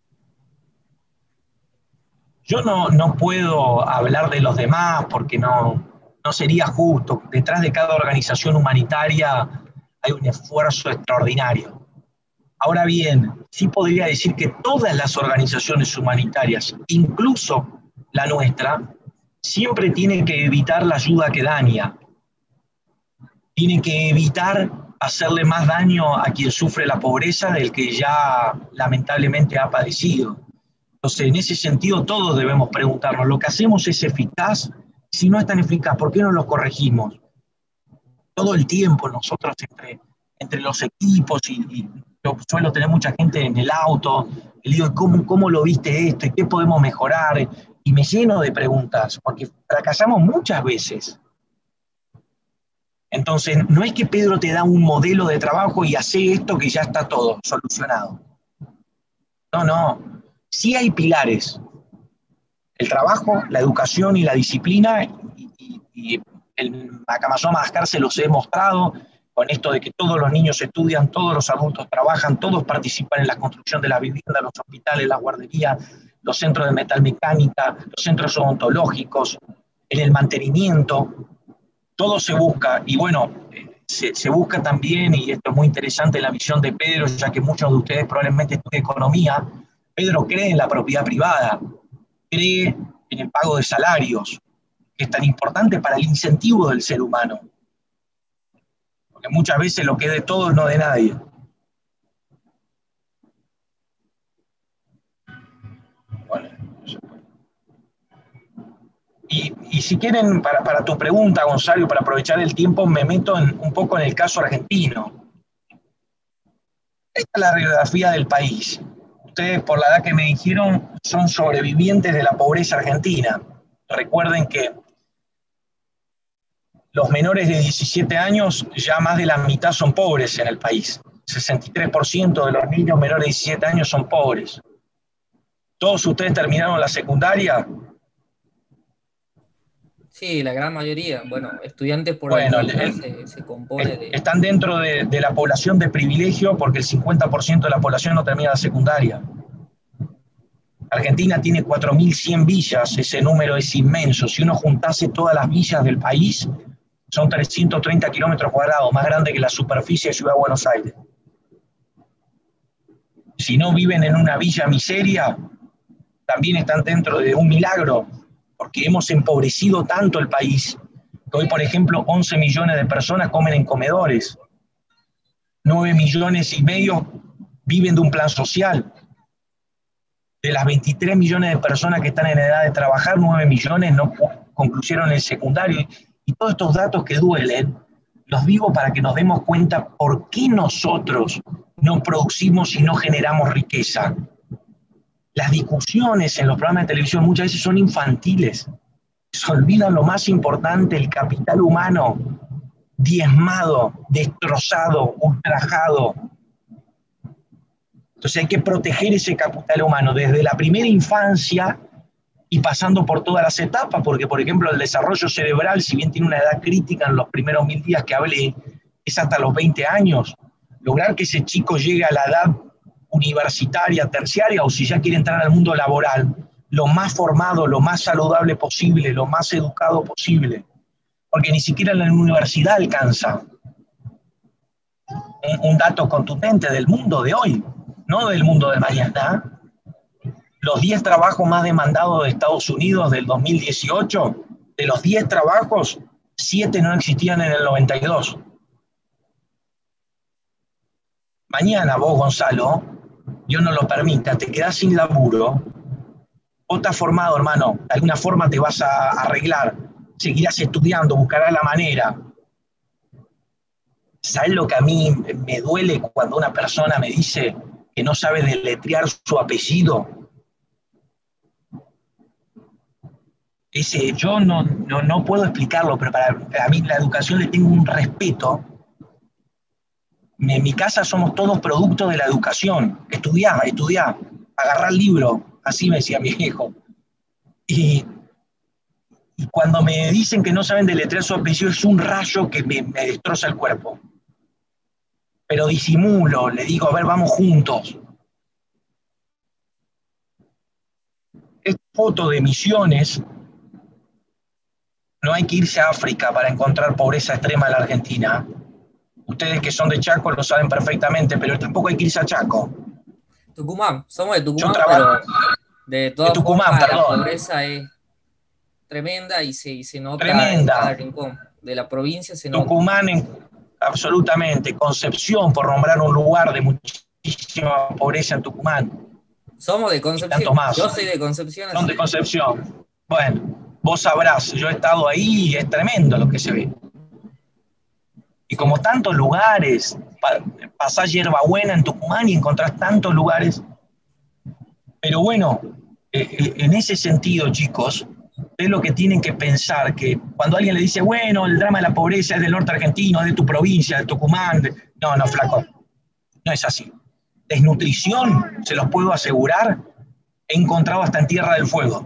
Yo no, no puedo hablar de los demás porque no, no sería justo. Detrás de cada organización humanitaria hay un esfuerzo extraordinario. Ahora bien, sí podría decir que todas las organizaciones humanitarias, incluso la nuestra, siempre tienen que evitar la ayuda que daña. Tienen que evitar hacerle más daño a quien sufre la pobreza del que ya lamentablemente ha padecido. Entonces, en ese sentido, todos debemos preguntarnos, ¿lo que hacemos es eficaz? Si no es tan eficaz, ¿por qué no lo corregimos? Todo el tiempo nosotros entre, entre los equipos, y, y yo suelo tener mucha gente en el auto, y le digo, ¿cómo, ¿cómo lo viste esto? ¿Y qué podemos mejorar? Y me lleno de preguntas, porque fracasamos muchas veces. Entonces, no es que Pedro te da un modelo de trabajo y hace esto que ya está todo solucionado. No, no. Sí hay pilares. El trabajo, la educación y la disciplina, y, y, y en Acamasoa Madagascar se los he mostrado con esto de que todos los niños estudian, todos los adultos trabajan, todos participan en la construcción de la vivienda, los hospitales, las guarderías, los centros de metalmecánica, los centros odontológicos, en el mantenimiento. Todo se busca, y bueno, se, se busca también, y esto es muy interesante, la visión de Pedro, ya que muchos de ustedes probablemente estudian economía. Pedro cree en la propiedad privada, cree en el pago de salarios, que es tan importante para el incentivo del ser humano. Porque muchas veces lo que es de todos no de nadie. Bueno, y, y si quieren, para, para tu pregunta, Gonzalo, para aprovechar el tiempo, me meto en, un poco en el caso argentino. Esta es la radiografía del país. Ustedes, por la edad que me dijeron, son sobrevivientes de la pobreza argentina. Recuerden que los menores de diecisiete años, ya más de la mitad son pobres en el país. sesenta y tres por ciento de los niños menores de diecisiete años son pobres. ¿Todos ustedes terminaron la secundaria? Sí, la gran mayoría. Bueno, estudiantes por Bueno, altura el, se, se compone de... Están dentro de, de la población de privilegio porque el cincuenta por ciento de la población no termina la secundaria. Argentina tiene cuatro mil cien villas, ese número es inmenso. Si uno juntase todas las villas del país, son trescientos treinta kilómetros cuadrados, más grande que la superficie de Ciudad de Buenos Aires. Si no viven en una villa miseria, también están dentro de un milagro, porque hemos empobrecido tanto el país, que hoy, por ejemplo, once millones de personas comen en comedores, nueve millones y medio viven de un plan social. De las veintitrés millones de personas que están en edad de trabajar, nueve millones no concluyeron el secundario. Y todos estos datos que duelen, los digo para que nos demos cuenta por qué nosotros no producimos y no generamos riqueza. Las discusiones en los programas de televisión muchas veces son infantiles. Se olvidan lo más importante, el capital humano, diezmado, destrozado, ultrajado. Entonces hay que proteger ese capital humano desde la primera infancia y pasando por todas las etapas, porque por ejemplo el desarrollo cerebral, si bien tiene una edad crítica en los primeros mil días que hablé, es hasta los veinte años. Lograr que ese chico llegue a la edad universitaria, terciaria, o si ya quiere entrar al mundo laboral, lo más formado, lo más saludable posible, lo más educado posible, porque ni siquiera en la universidad alcanza. Un, un dato contundente del mundo de hoy, no del mundo de mañana. Los diez trabajos más demandados de Estados Unidos del dos mil dieciocho, de los diez trabajos, siete no existían en el noventa y dos. Mañana vos, Gonzalo, Dios no lo permita, te quedás sin laburo, vos estás formado, hermano, de alguna forma te vas a arreglar, seguirás estudiando, buscarás la manera. ¿Sabes lo que a mí me duele cuando una persona me dice que no sabe deletrear su apellido? Ese, yo no, no, no puedo explicarlo, pero para, para mí la educación le tengo un respeto. En mi casa somos todos productos de la educación. Estudiá, estudiá, agarrá el libro, así me decía mi viejo. Y, y cuando me dicen que no saben deletrear su apellido, es un rayo que me, me destroza el cuerpo. Pero disimulo, le digo, a ver, vamos juntos. Esta foto de Misiones, no hay que irse a África para encontrar pobreza extrema en la Argentina. Ustedes que son de Chaco lo saben perfectamente, pero tampoco hay que irse a Chaco. Tucumán, somos de Tucumán, trabajo, pero de todas de Tucumán, formas perdón. La pobreza es tremenda y se, y se nota Tremenda. en cada rincón de la provincia. Se nota. Tucumán, en, absolutamente. Concepción, por nombrar un lugar de muchísima pobreza en Tucumán. Somos de Concepción. Más. Yo soy de Concepción. Son de Concepción. Bueno, vos sabrás, yo he estado ahí y es tremendo lo que se ve. Y como tantos lugares, pasás Hierbabuena en Tucumán y encontrás tantos lugares. Pero bueno, eh, en ese sentido, chicos, es lo que tienen que pensar, que cuando alguien le dice, bueno, el drama de la pobreza es del norte argentino, es de tu provincia, de Tucumán. De... No, no, flaco, no es así. Desnutrición, se los puedo asegurar, he encontrado hasta en Tierra del Fuego.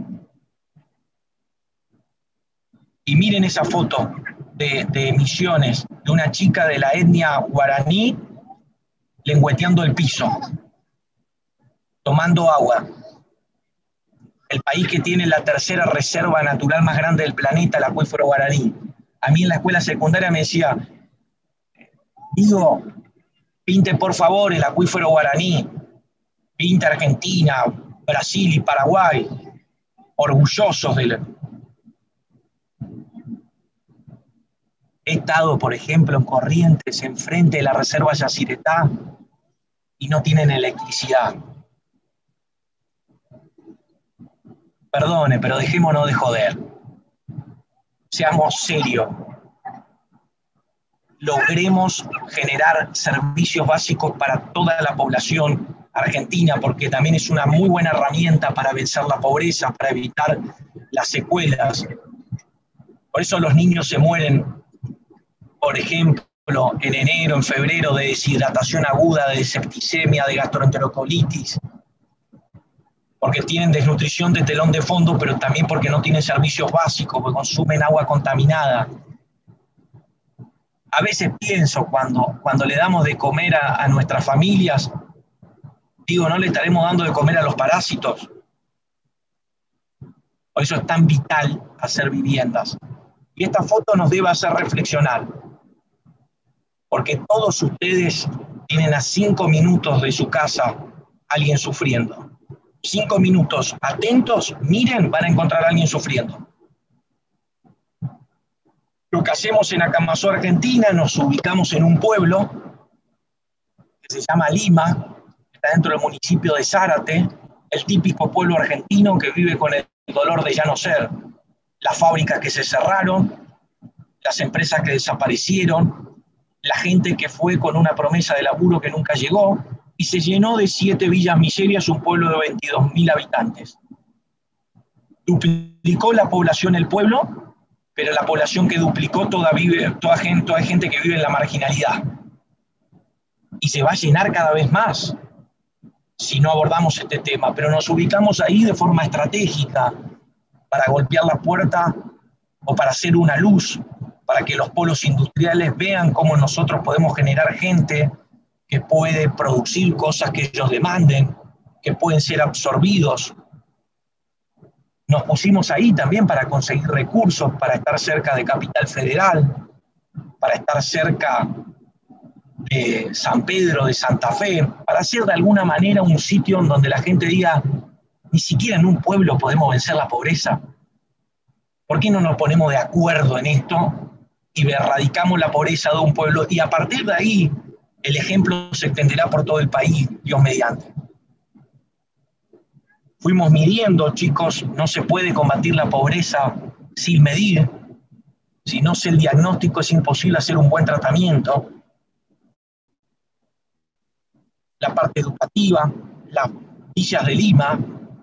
Y miren esa foto de, de Misiones, de una chica de la etnia guaraní lengüeteando el piso, tomando agua. El país que tiene la tercera reserva natural más grande del planeta, el acuífero guaraní. A mí en la escuela secundaria me decía, digo, pinte por favor el acuífero guaraní, pinte Argentina, Brasil y Paraguay, orgullosos de la... He estado, por ejemplo, en Corrientes, enfrente de la reserva Yacyretá, y no tienen electricidad. Perdone, pero dejémonos de joder. Seamos serios. Logremos generar servicios básicos para toda la población argentina, porque también es una muy buena herramienta para vencer la pobreza, para evitar las secuelas. Por eso los niños se mueren por ejemplo, en enero, en febrero, de deshidratación aguda, de septicemia, de gastroenterocolitis, porque tienen desnutrición de telón de fondo, pero también porque no tienen servicios básicos, porque consumen agua contaminada. A veces pienso, cuando, cuando le damos de comer a, a nuestras familias, digo, ¿no le estaremos dando de comer a los parásitos? Por eso es tan vital hacer viviendas. Y esta foto nos debe hacer reflexionar, porque todos ustedes tienen a cinco minutos de su casa a alguien sufriendo. Cinco minutos atentos, miren, van a encontrar a alguien sufriendo. Lo que hacemos en Acamazú, Argentina, nos ubicamos en un pueblo que se llama Lima, está dentro del municipio de Zárate, el típico pueblo argentino que vive con el dolor de ya no ser. Las fábricas que se cerraron, las empresas que desaparecieron, la gente que fue con una promesa de laburo que nunca llegó, y se llenó de siete villas miserias, un pueblo de veintidós mil habitantes. Duplicó la población el pueblo, pero la población que duplicó toda, vive, toda, gente, toda gente que vive en la marginalidad. Y se va a llenar cada vez más si no abordamos este tema, pero nos ubicamos ahí de forma estratégica para golpear la puerta o para hacer una luz, para que los polos industriales vean cómo nosotros podemos generar gente que puede producir cosas que ellos demanden, que pueden ser absorbidos. Nos pusimos ahí también para conseguir recursos, para estar cerca de Capital Federal, para estar cerca de San Pedro, de Santa Fe, para hacer de alguna manera un sitio en donde la gente diga, ni siquiera en un pueblo podemos vencer la pobreza. ¿Por qué no nos ponemos de acuerdo en esto y erradicamos la pobreza de un pueblo? Y a partir de ahí, el ejemplo se extenderá por todo el país, Dios mediante. Fuimos midiendo, chicos, no se puede combatir la pobreza sin medir. Si no sé el diagnóstico, es imposible hacer un buen tratamiento. La parte educativa, las villas de Lima,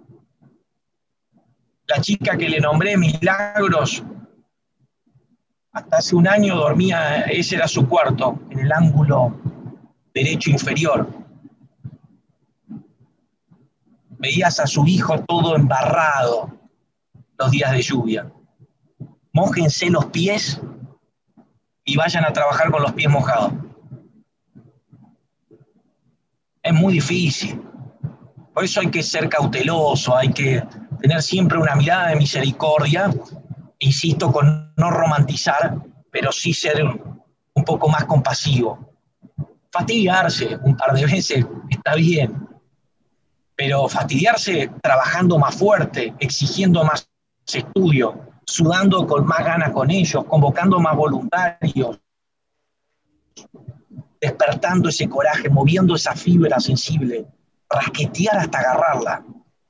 la chica que le nombré Milagros, hasta hace un año dormía, ese era su cuarto, en el ángulo derecho inferior. Veías a su hijo todo embarrado los días de lluvia. Mójense los pies y vayan a trabajar con los pies mojados. Es muy difícil. Por eso hay que ser cauteloso, hay que tener siempre una mirada de misericordia, insisto, con no romantizar, pero sí ser un poco más compasivo. Fastidiarse un par de veces está bien, pero fastidiarse trabajando más fuerte, exigiendo más estudio, sudando con más ganas con ellos, convocando más voluntarios, despertando ese coraje, moviendo esa fibra sensible, rasquetear hasta agarrarla.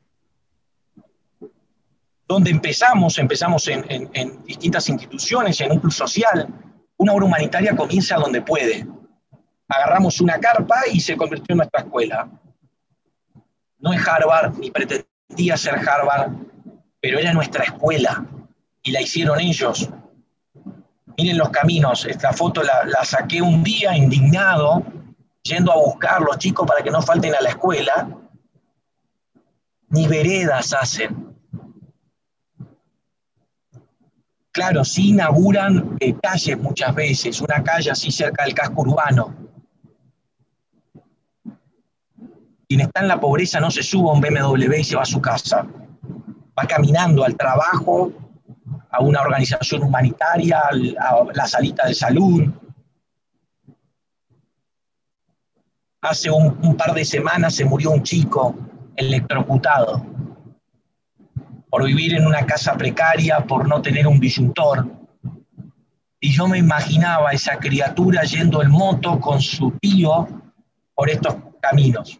Donde empezamos, empezamos en, en, en distintas instituciones, en un club social. Una obra humanitaria comienza donde puede. Agarramos una carpa y se convirtió en nuestra escuela. No es Harvard, ni pretendía ser Harvard, pero era nuestra escuela, y la hicieron ellos. Miren los caminos, esta foto la, la saqué un día indignado, yendo a buscar los chicos para que no falten a la escuela. Ni veredas hacen. Claro, sí inauguran eh, calles muchas veces, una calle así cerca del casco urbano. Quien está en la pobreza no se sube a un B M W y se va a su casa. Va caminando al trabajo, a una organización humanitaria, a la salita de salud. Hace un, un par de semanas se murió un chico electrocutado por vivir en una casa precaria, por no tener un disyuntor. Y yo me imaginaba a esa criatura yendo en moto con su tío por estos caminos.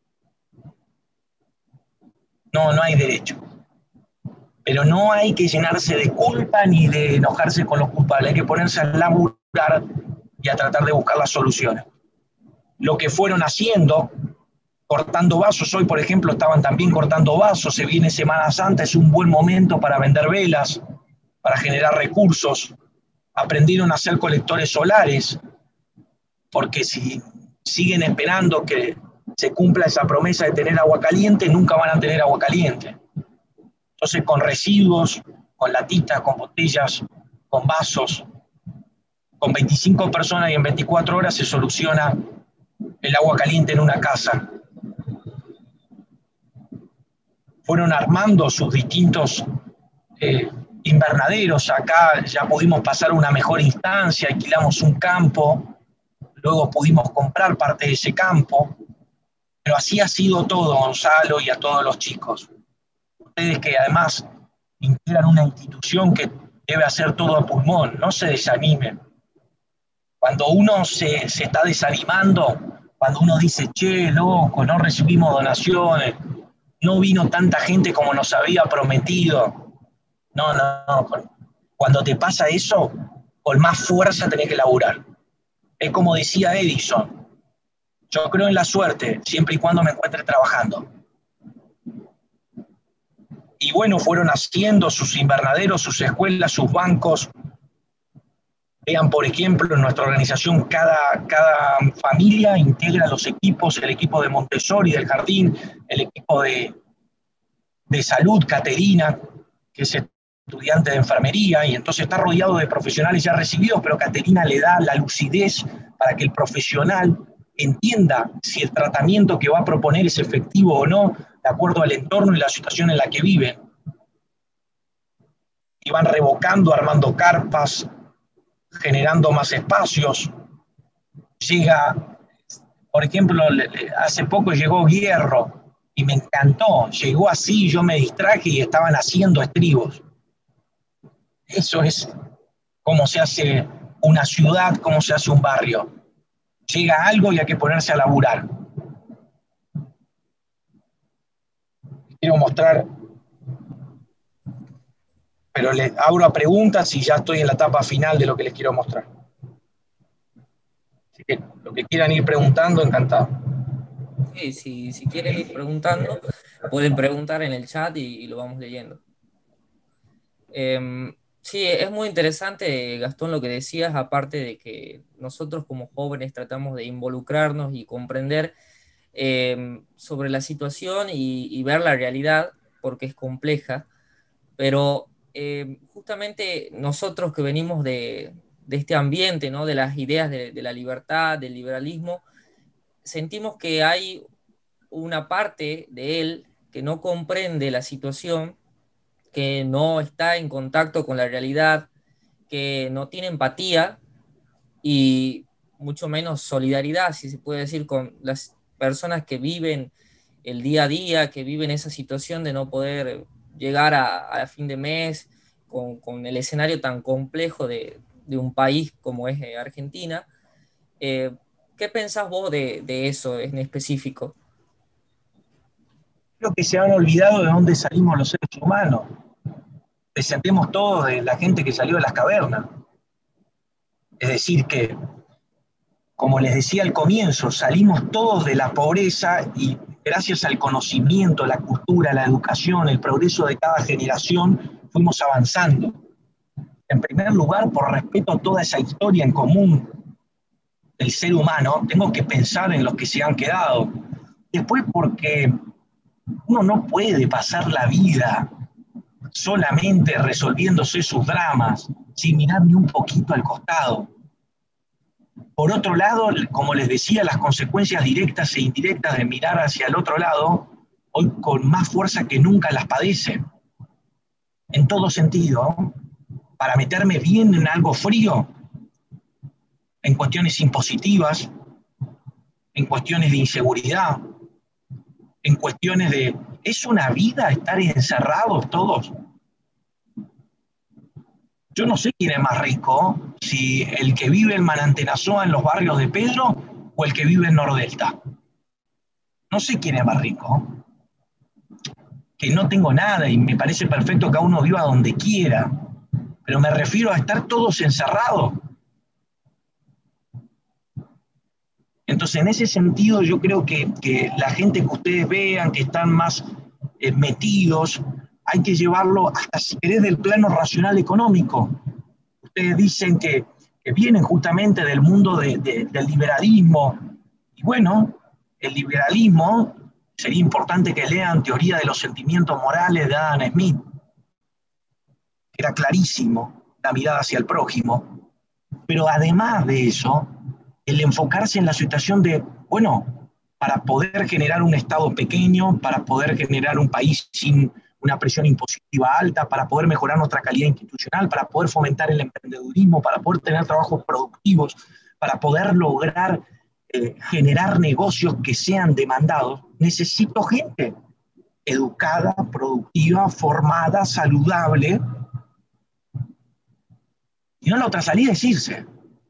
No, no hay derecho. Pero no hay que llenarse de culpa ni de enojarse con los culpables. Hay que ponerse a laburar y a tratar de buscar las soluciones. Lo que fueron haciendo, cortando vasos, hoy por ejemplo estaban también cortando vasos, se viene Semana Santa, es un buen momento para vender velas, para generar recursos. aprendieron a ser colectores solares, porque si siguen esperando que se cumpla esa promesa de tener agua caliente, nunca van a tener agua caliente. Entonces, con residuos, con latitas, con botellas, con vasos, con veinticinco personas y en veinticuatro horas se soluciona el agua caliente en una casa. Fueron armando sus distintos eh, invernaderos. Acá ya pudimos pasar a una mejor instancia, alquilamos un campo, luego pudimos comprar parte de ese campo, pero así ha sido todo, Gonzalo, y a todos los chicos. Ustedes que además integran una institución que debe hacer todo a pulmón, no se desanimen. Cuando uno se, se está desanimando, cuando uno dice, che, loco, no recibimos donaciones, no vino tanta gente como nos había prometido. No, no, no. Cuando te pasa eso, con más fuerza tenés que laburar. Es como decía Edison, yo creo en la suerte, siempre y cuando me encuentre trabajando. Y bueno, fueron haciendo sus invernaderos, sus escuelas, sus bancos. Vean, por ejemplo, en nuestra organización, cada, cada familia integra los equipos, el equipo de Montessori, del jardín, el equipo de, de salud, Caterina, que es estudiante de enfermería, y entonces está rodeado de profesionales ya recibidos, pero Caterina le da la lucidez para que el profesional entienda si el tratamiento que va a proponer es efectivo o no, de acuerdo al entorno y la situación en la que viven. Y van revocando, armando carpas, generando más espacios. Llega, por ejemplo, hace poco llegó Hierro y me encantó. Llegó así, yo me distraje y estaban haciendo estribos. Eso es cómo se hace una ciudad, cómo se hace un barrio. Llega algo y hay que ponerse a laburar. Quiero mostrar, pero les abro a preguntas y ya estoy en la etapa final de lo que les quiero mostrar. Así que lo que quieran ir preguntando, encantado. Sí, si, si quieren ir preguntando, pueden preguntar en el chat y, y lo vamos leyendo. Eh, sí, es muy interesante, Gastón, lo que decías, aparte de que nosotros como jóvenes tratamos de involucrarnos y comprender eh, sobre la situación y, y ver la realidad, porque es compleja, pero eh, justamente nosotros que venimos de, de este ambiente, ¿no? De las ideas de, de la libertad, del liberalismo, sentimos que hay una parte de él que no comprende la situación, que no está en contacto con la realidad, que no tiene empatía y mucho menos solidaridad, si se puede decir, con las personas que viven el día a día, que viven esa situación de no poder llegar a, a fin de mes con, con el escenario tan complejo de, de un país como es Argentina. Eh, ¿Qué pensás vos de, de eso en específico? Creo que se han olvidado de dónde salimos los seres humanos. Descendemos todos de la gente que salió de las cavernas. Es decir, que, como les decía al comienzo, salimos todos de la pobreza y gracias al conocimiento, la cultura, la educación, el progreso de cada generación, fuimos avanzando. En primer lugar, por respeto a toda esa historia en común del ser humano, tengo que pensar en los que se han quedado. Después, porque uno no puede pasar la vida solamente resolviéndose sus dramas, sin mirar ni un poquito al costado. Por otro lado, como les decía, las consecuencias directas e indirectas de mirar hacia el otro lado, hoy con más fuerza que nunca las padecen. En todo sentido, para meterme bien en algo frío, en cuestiones impositivas, en cuestiones de inseguridad, en cuestiones de, ¿es una vida estar encerrados todos? Yo no sé quién es más rico, si el que vive en Manantenazzoa en los barrios de Pedro o el que vive en Nordelta. No sé quién es más rico. Que no tengo nada y me parece perfecto que cada uno viva donde quiera, pero me refiero a estar todos encerrados. Entonces, en ese sentido, yo creo que, que la gente que ustedes vean, que están más eh, metidos, hay que llevarlo hasta, si querés, del plano racional económico. Ustedes Ustedes dicen que, que vienen justamente del mundo de, de, del liberalismo. Y bueno, el liberalismo, sería importante que lean Teoría de los Sentimientos Morales de Adam Smith, que era clarísimo, la mirada hacia el prójimo. Pero además de eso, el enfocarse en la situación de, bueno, para poder generar un Estado pequeño, para poder generar un país sin una presión impositiva alta, para poder mejorar nuestra calidad institucional, para poder fomentar el emprendedurismo, para poder tener trabajos productivos, para poder lograr eh, generar negocios que sean demandados, necesito gente educada, productiva, formada, saludable. Y no la otra salida es irse.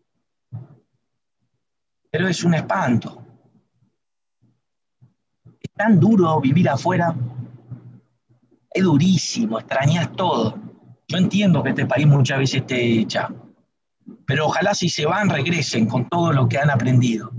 Pero es un espanto. Es tan duro vivir afuera. Es durísimo, extrañas todo. Yo entiendo que este país muchas veces te echa, pero ojalá si se van regresen con todo lo que han aprendido.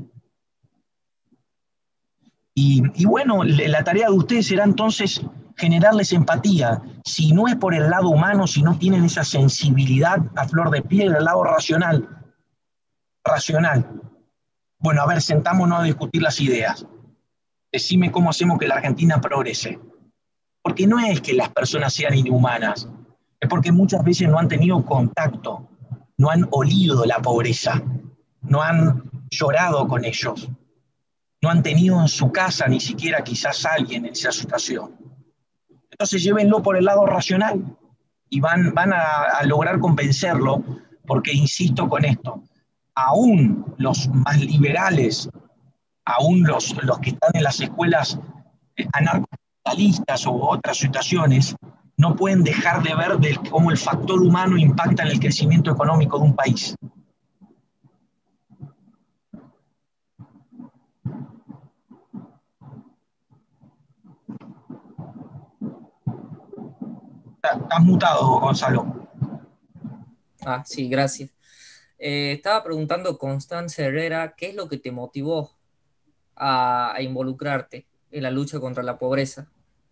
Y, y bueno, la tarea de ustedes será entonces generarles empatía. Si no es por el lado humano, si no tienen esa sensibilidad a flor de piel, el lado racional. Racional. Bueno, a ver, sentámonos a discutir las ideas. Decime cómo hacemos que la Argentina progrese. Porque no es que las personas sean inhumanas, es porque muchas veces no han tenido contacto, no han olido la pobreza, no han llorado con ellos, no han tenido en su casa ni siquiera quizás alguien en esa situación. Entonces llévenlo por el lado racional y van, van a, a lograr convencerlo, porque insisto con esto, aún los más liberales, aún los, los que están en las escuelas anarcocapitalistas u otras situaciones, no pueden dejar de ver de cómo el factor humano impacta en el crecimiento económico de un país. Estás mutado, Gonzalo. Ah, sí, gracias. Eh, estaba preguntando Constanza Herrera, ¿qué es lo que te motivó a, a involucrarte en la lucha contra la pobreza?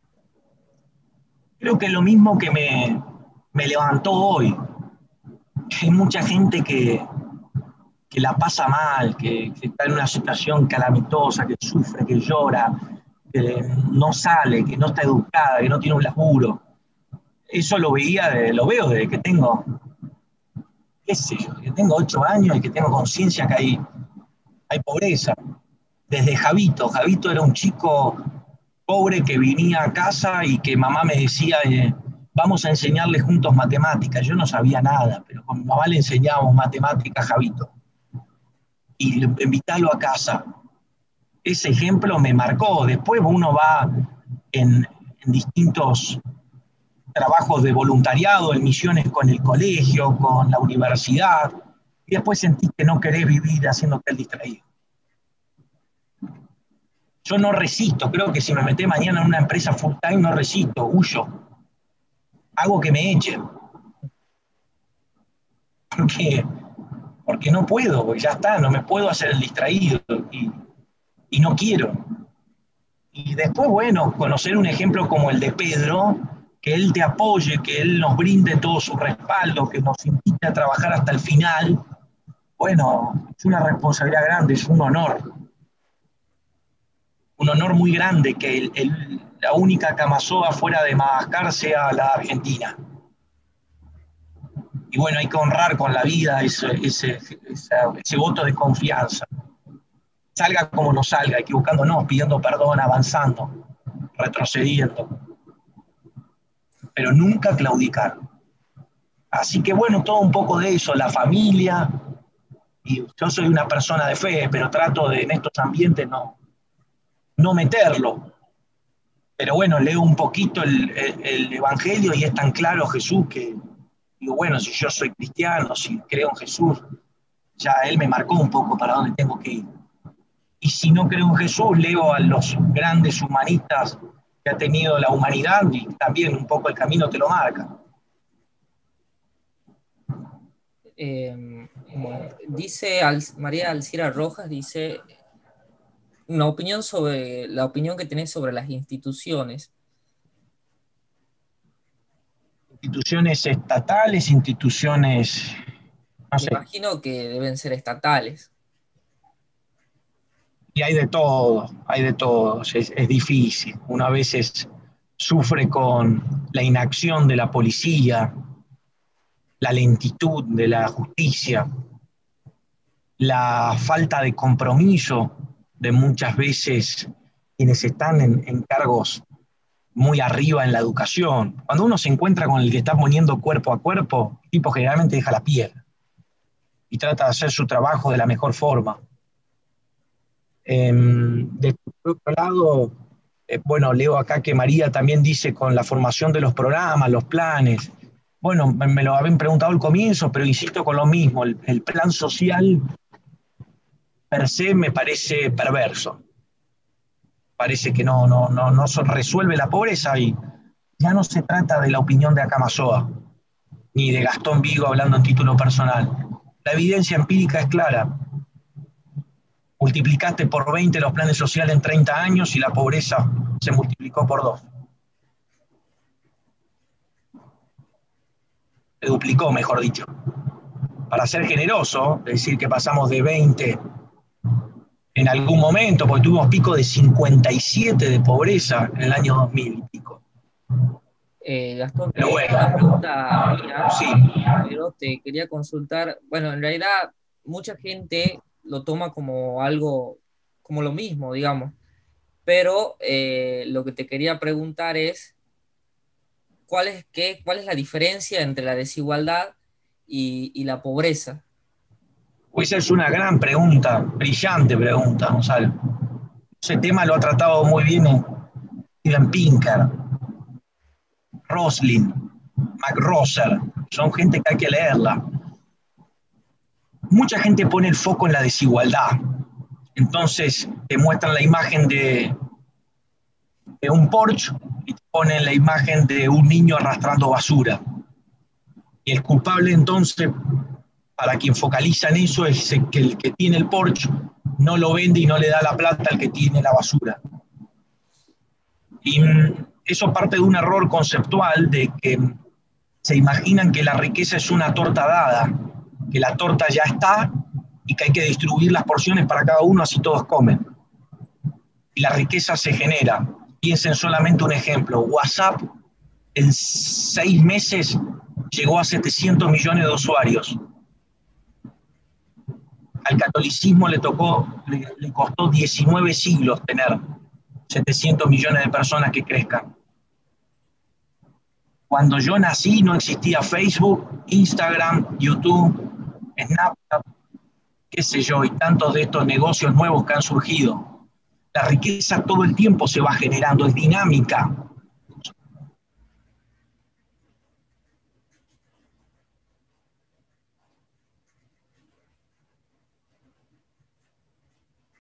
Creo que es lo mismo que me, me levantó hoy. Que hay mucha gente que, que la pasa mal, que, que está en una situación calamitosa, que sufre, que llora, que no sale, que no está educada, que no tiene un laburo. Eso lo veía, de, lo veo desde que tengo, qué sé yo, que tengo ocho años y que tengo conciencia que hay, hay pobreza. Desde Javito, Javito era un chico pobre que venía a casa y que mamá me decía, eh, vamos a enseñarle juntos matemáticas. Yo no sabía nada, pero con mi mamá le enseñábamos matemáticas a Javito. Y invitarlo a casa. Ese ejemplo me marcó. Después uno va en, en distintos trabajos de voluntariado, en misiones con el colegio, con la universidad, y después sentís que no querés vivir haciéndote el distraído. Yo no resisto, creo que si me meté mañana en una empresa full time no resisto, huyo. Hago que me echen. Porque, porque no puedo, porque ya está, no me puedo hacer el distraído y, y no quiero. Y después, bueno, conocer un ejemplo como el de Pedro, que él te apoye, que él nos brinde todo su respaldo, que nos invite a trabajar hasta el final, bueno, es una responsabilidad grande, es un honor. Un honor muy grande que el, el, la única camasoa fuera de Madagascar sea la Argentina. Y bueno, hay que honrar con la vida ese, ese, ese, ese voto de confianza. Salga como no salga, equivocándonos, pidiendo perdón, avanzando, retrocediendo. Pero nunca claudicar. Así que bueno, todo un poco de eso, la familia. Y yo soy una persona de fe, pero trato de en estos ambientes no, no meterlo. Pero bueno, leo un poquito el, el, el Evangelio y es tan claro Jesús que digo, bueno, si yo soy cristiano, si creo en Jesús, ya Él me marcó un poco para dónde tengo que ir. Y si no creo en Jesús, leo a los grandes humanistas que ha tenido la humanidad y también un poco el camino te lo marca. Eh, bueno, dice Al, María Alcira Rojas, dice una opinión sobre la opinión que tenés sobre las instituciones. Instituciones estatales, instituciones No Me sé. imagino que deben ser estatales. Y hay de todo, hay de todo, es, es difícil. Uno a veces sufre con la inacción de la policía, la lentitud de la justicia, la falta de compromiso de muchas veces quienes están en, en cargos muy arriba en la educación. Cuando uno se encuentra con el que está poniendo cuerpo a cuerpo, el tipo generalmente deja la piedra y trata de hacer su trabajo de la mejor forma. Eh, de otro lado, eh, bueno, leo acá que María también dice con la formación de los programas, los planes. Bueno, me, me lo habían preguntado al comienzo, pero insisto con lo mismo, el, el plan social per se me parece perverso. Parece que no, no, no, no resuelve la pobreza y ya no se trata de la opinión de Acamasoa, ni de Gastón Vigo hablando en título personal. La evidencia empírica es clara. Multiplicaste por veinte los planes sociales en treinta años y la pobreza se multiplicó por dos. Se duplicó, mejor dicho. Para ser generoso, es decir, que pasamos de veinte en algún momento, porque tuvimos pico de cincuenta y siete de pobreza en el año dos mil y pico. Eh, Gastón, Pero es bueno, una pregunta mía, sí. pero te quería consultar. Bueno, en realidad mucha gente lo toma como algo, como lo mismo, digamos, pero eh, lo que te quería preguntar es, ¿cuál es, qué, cuál es la diferencia entre la desigualdad y, y la pobreza? Esa es una gran pregunta, brillante pregunta, Gonzalo. Ese tema lo ha tratado muy bien Steven Pinker, Roslin, McRosser. Son gente que hay que leerla. Mucha gente pone el foco en la desigualdad. Entonces te muestran la imagen de, de un Porsche y te ponen la imagen de un niño arrastrando basura. Y el culpable entonces, para quien focaliza en eso, es que el que tiene el Porsche no lo vende y no le da la plata al que tiene la basura. Y eso parte de un error conceptual de que se imaginan que la riqueza es una torta dada, que la torta ya está y que hay que distribuir las porciones para cada uno así todos comen. Y la riqueza se genera. Piensen solamente un ejemplo. WhatsApp en seis meses llegó a setecientos millones de usuarios. Al catolicismo le tocó, le, le costó diecinueve siglos tener setecientos millones de personas que crezcan. Cuando yo nací no existía Facebook, Instagram, YouTube, Snapchat, qué sé yo, y tantos de estos negocios nuevos que han surgido. La riqueza todo el tiempo se va generando, es dinámica.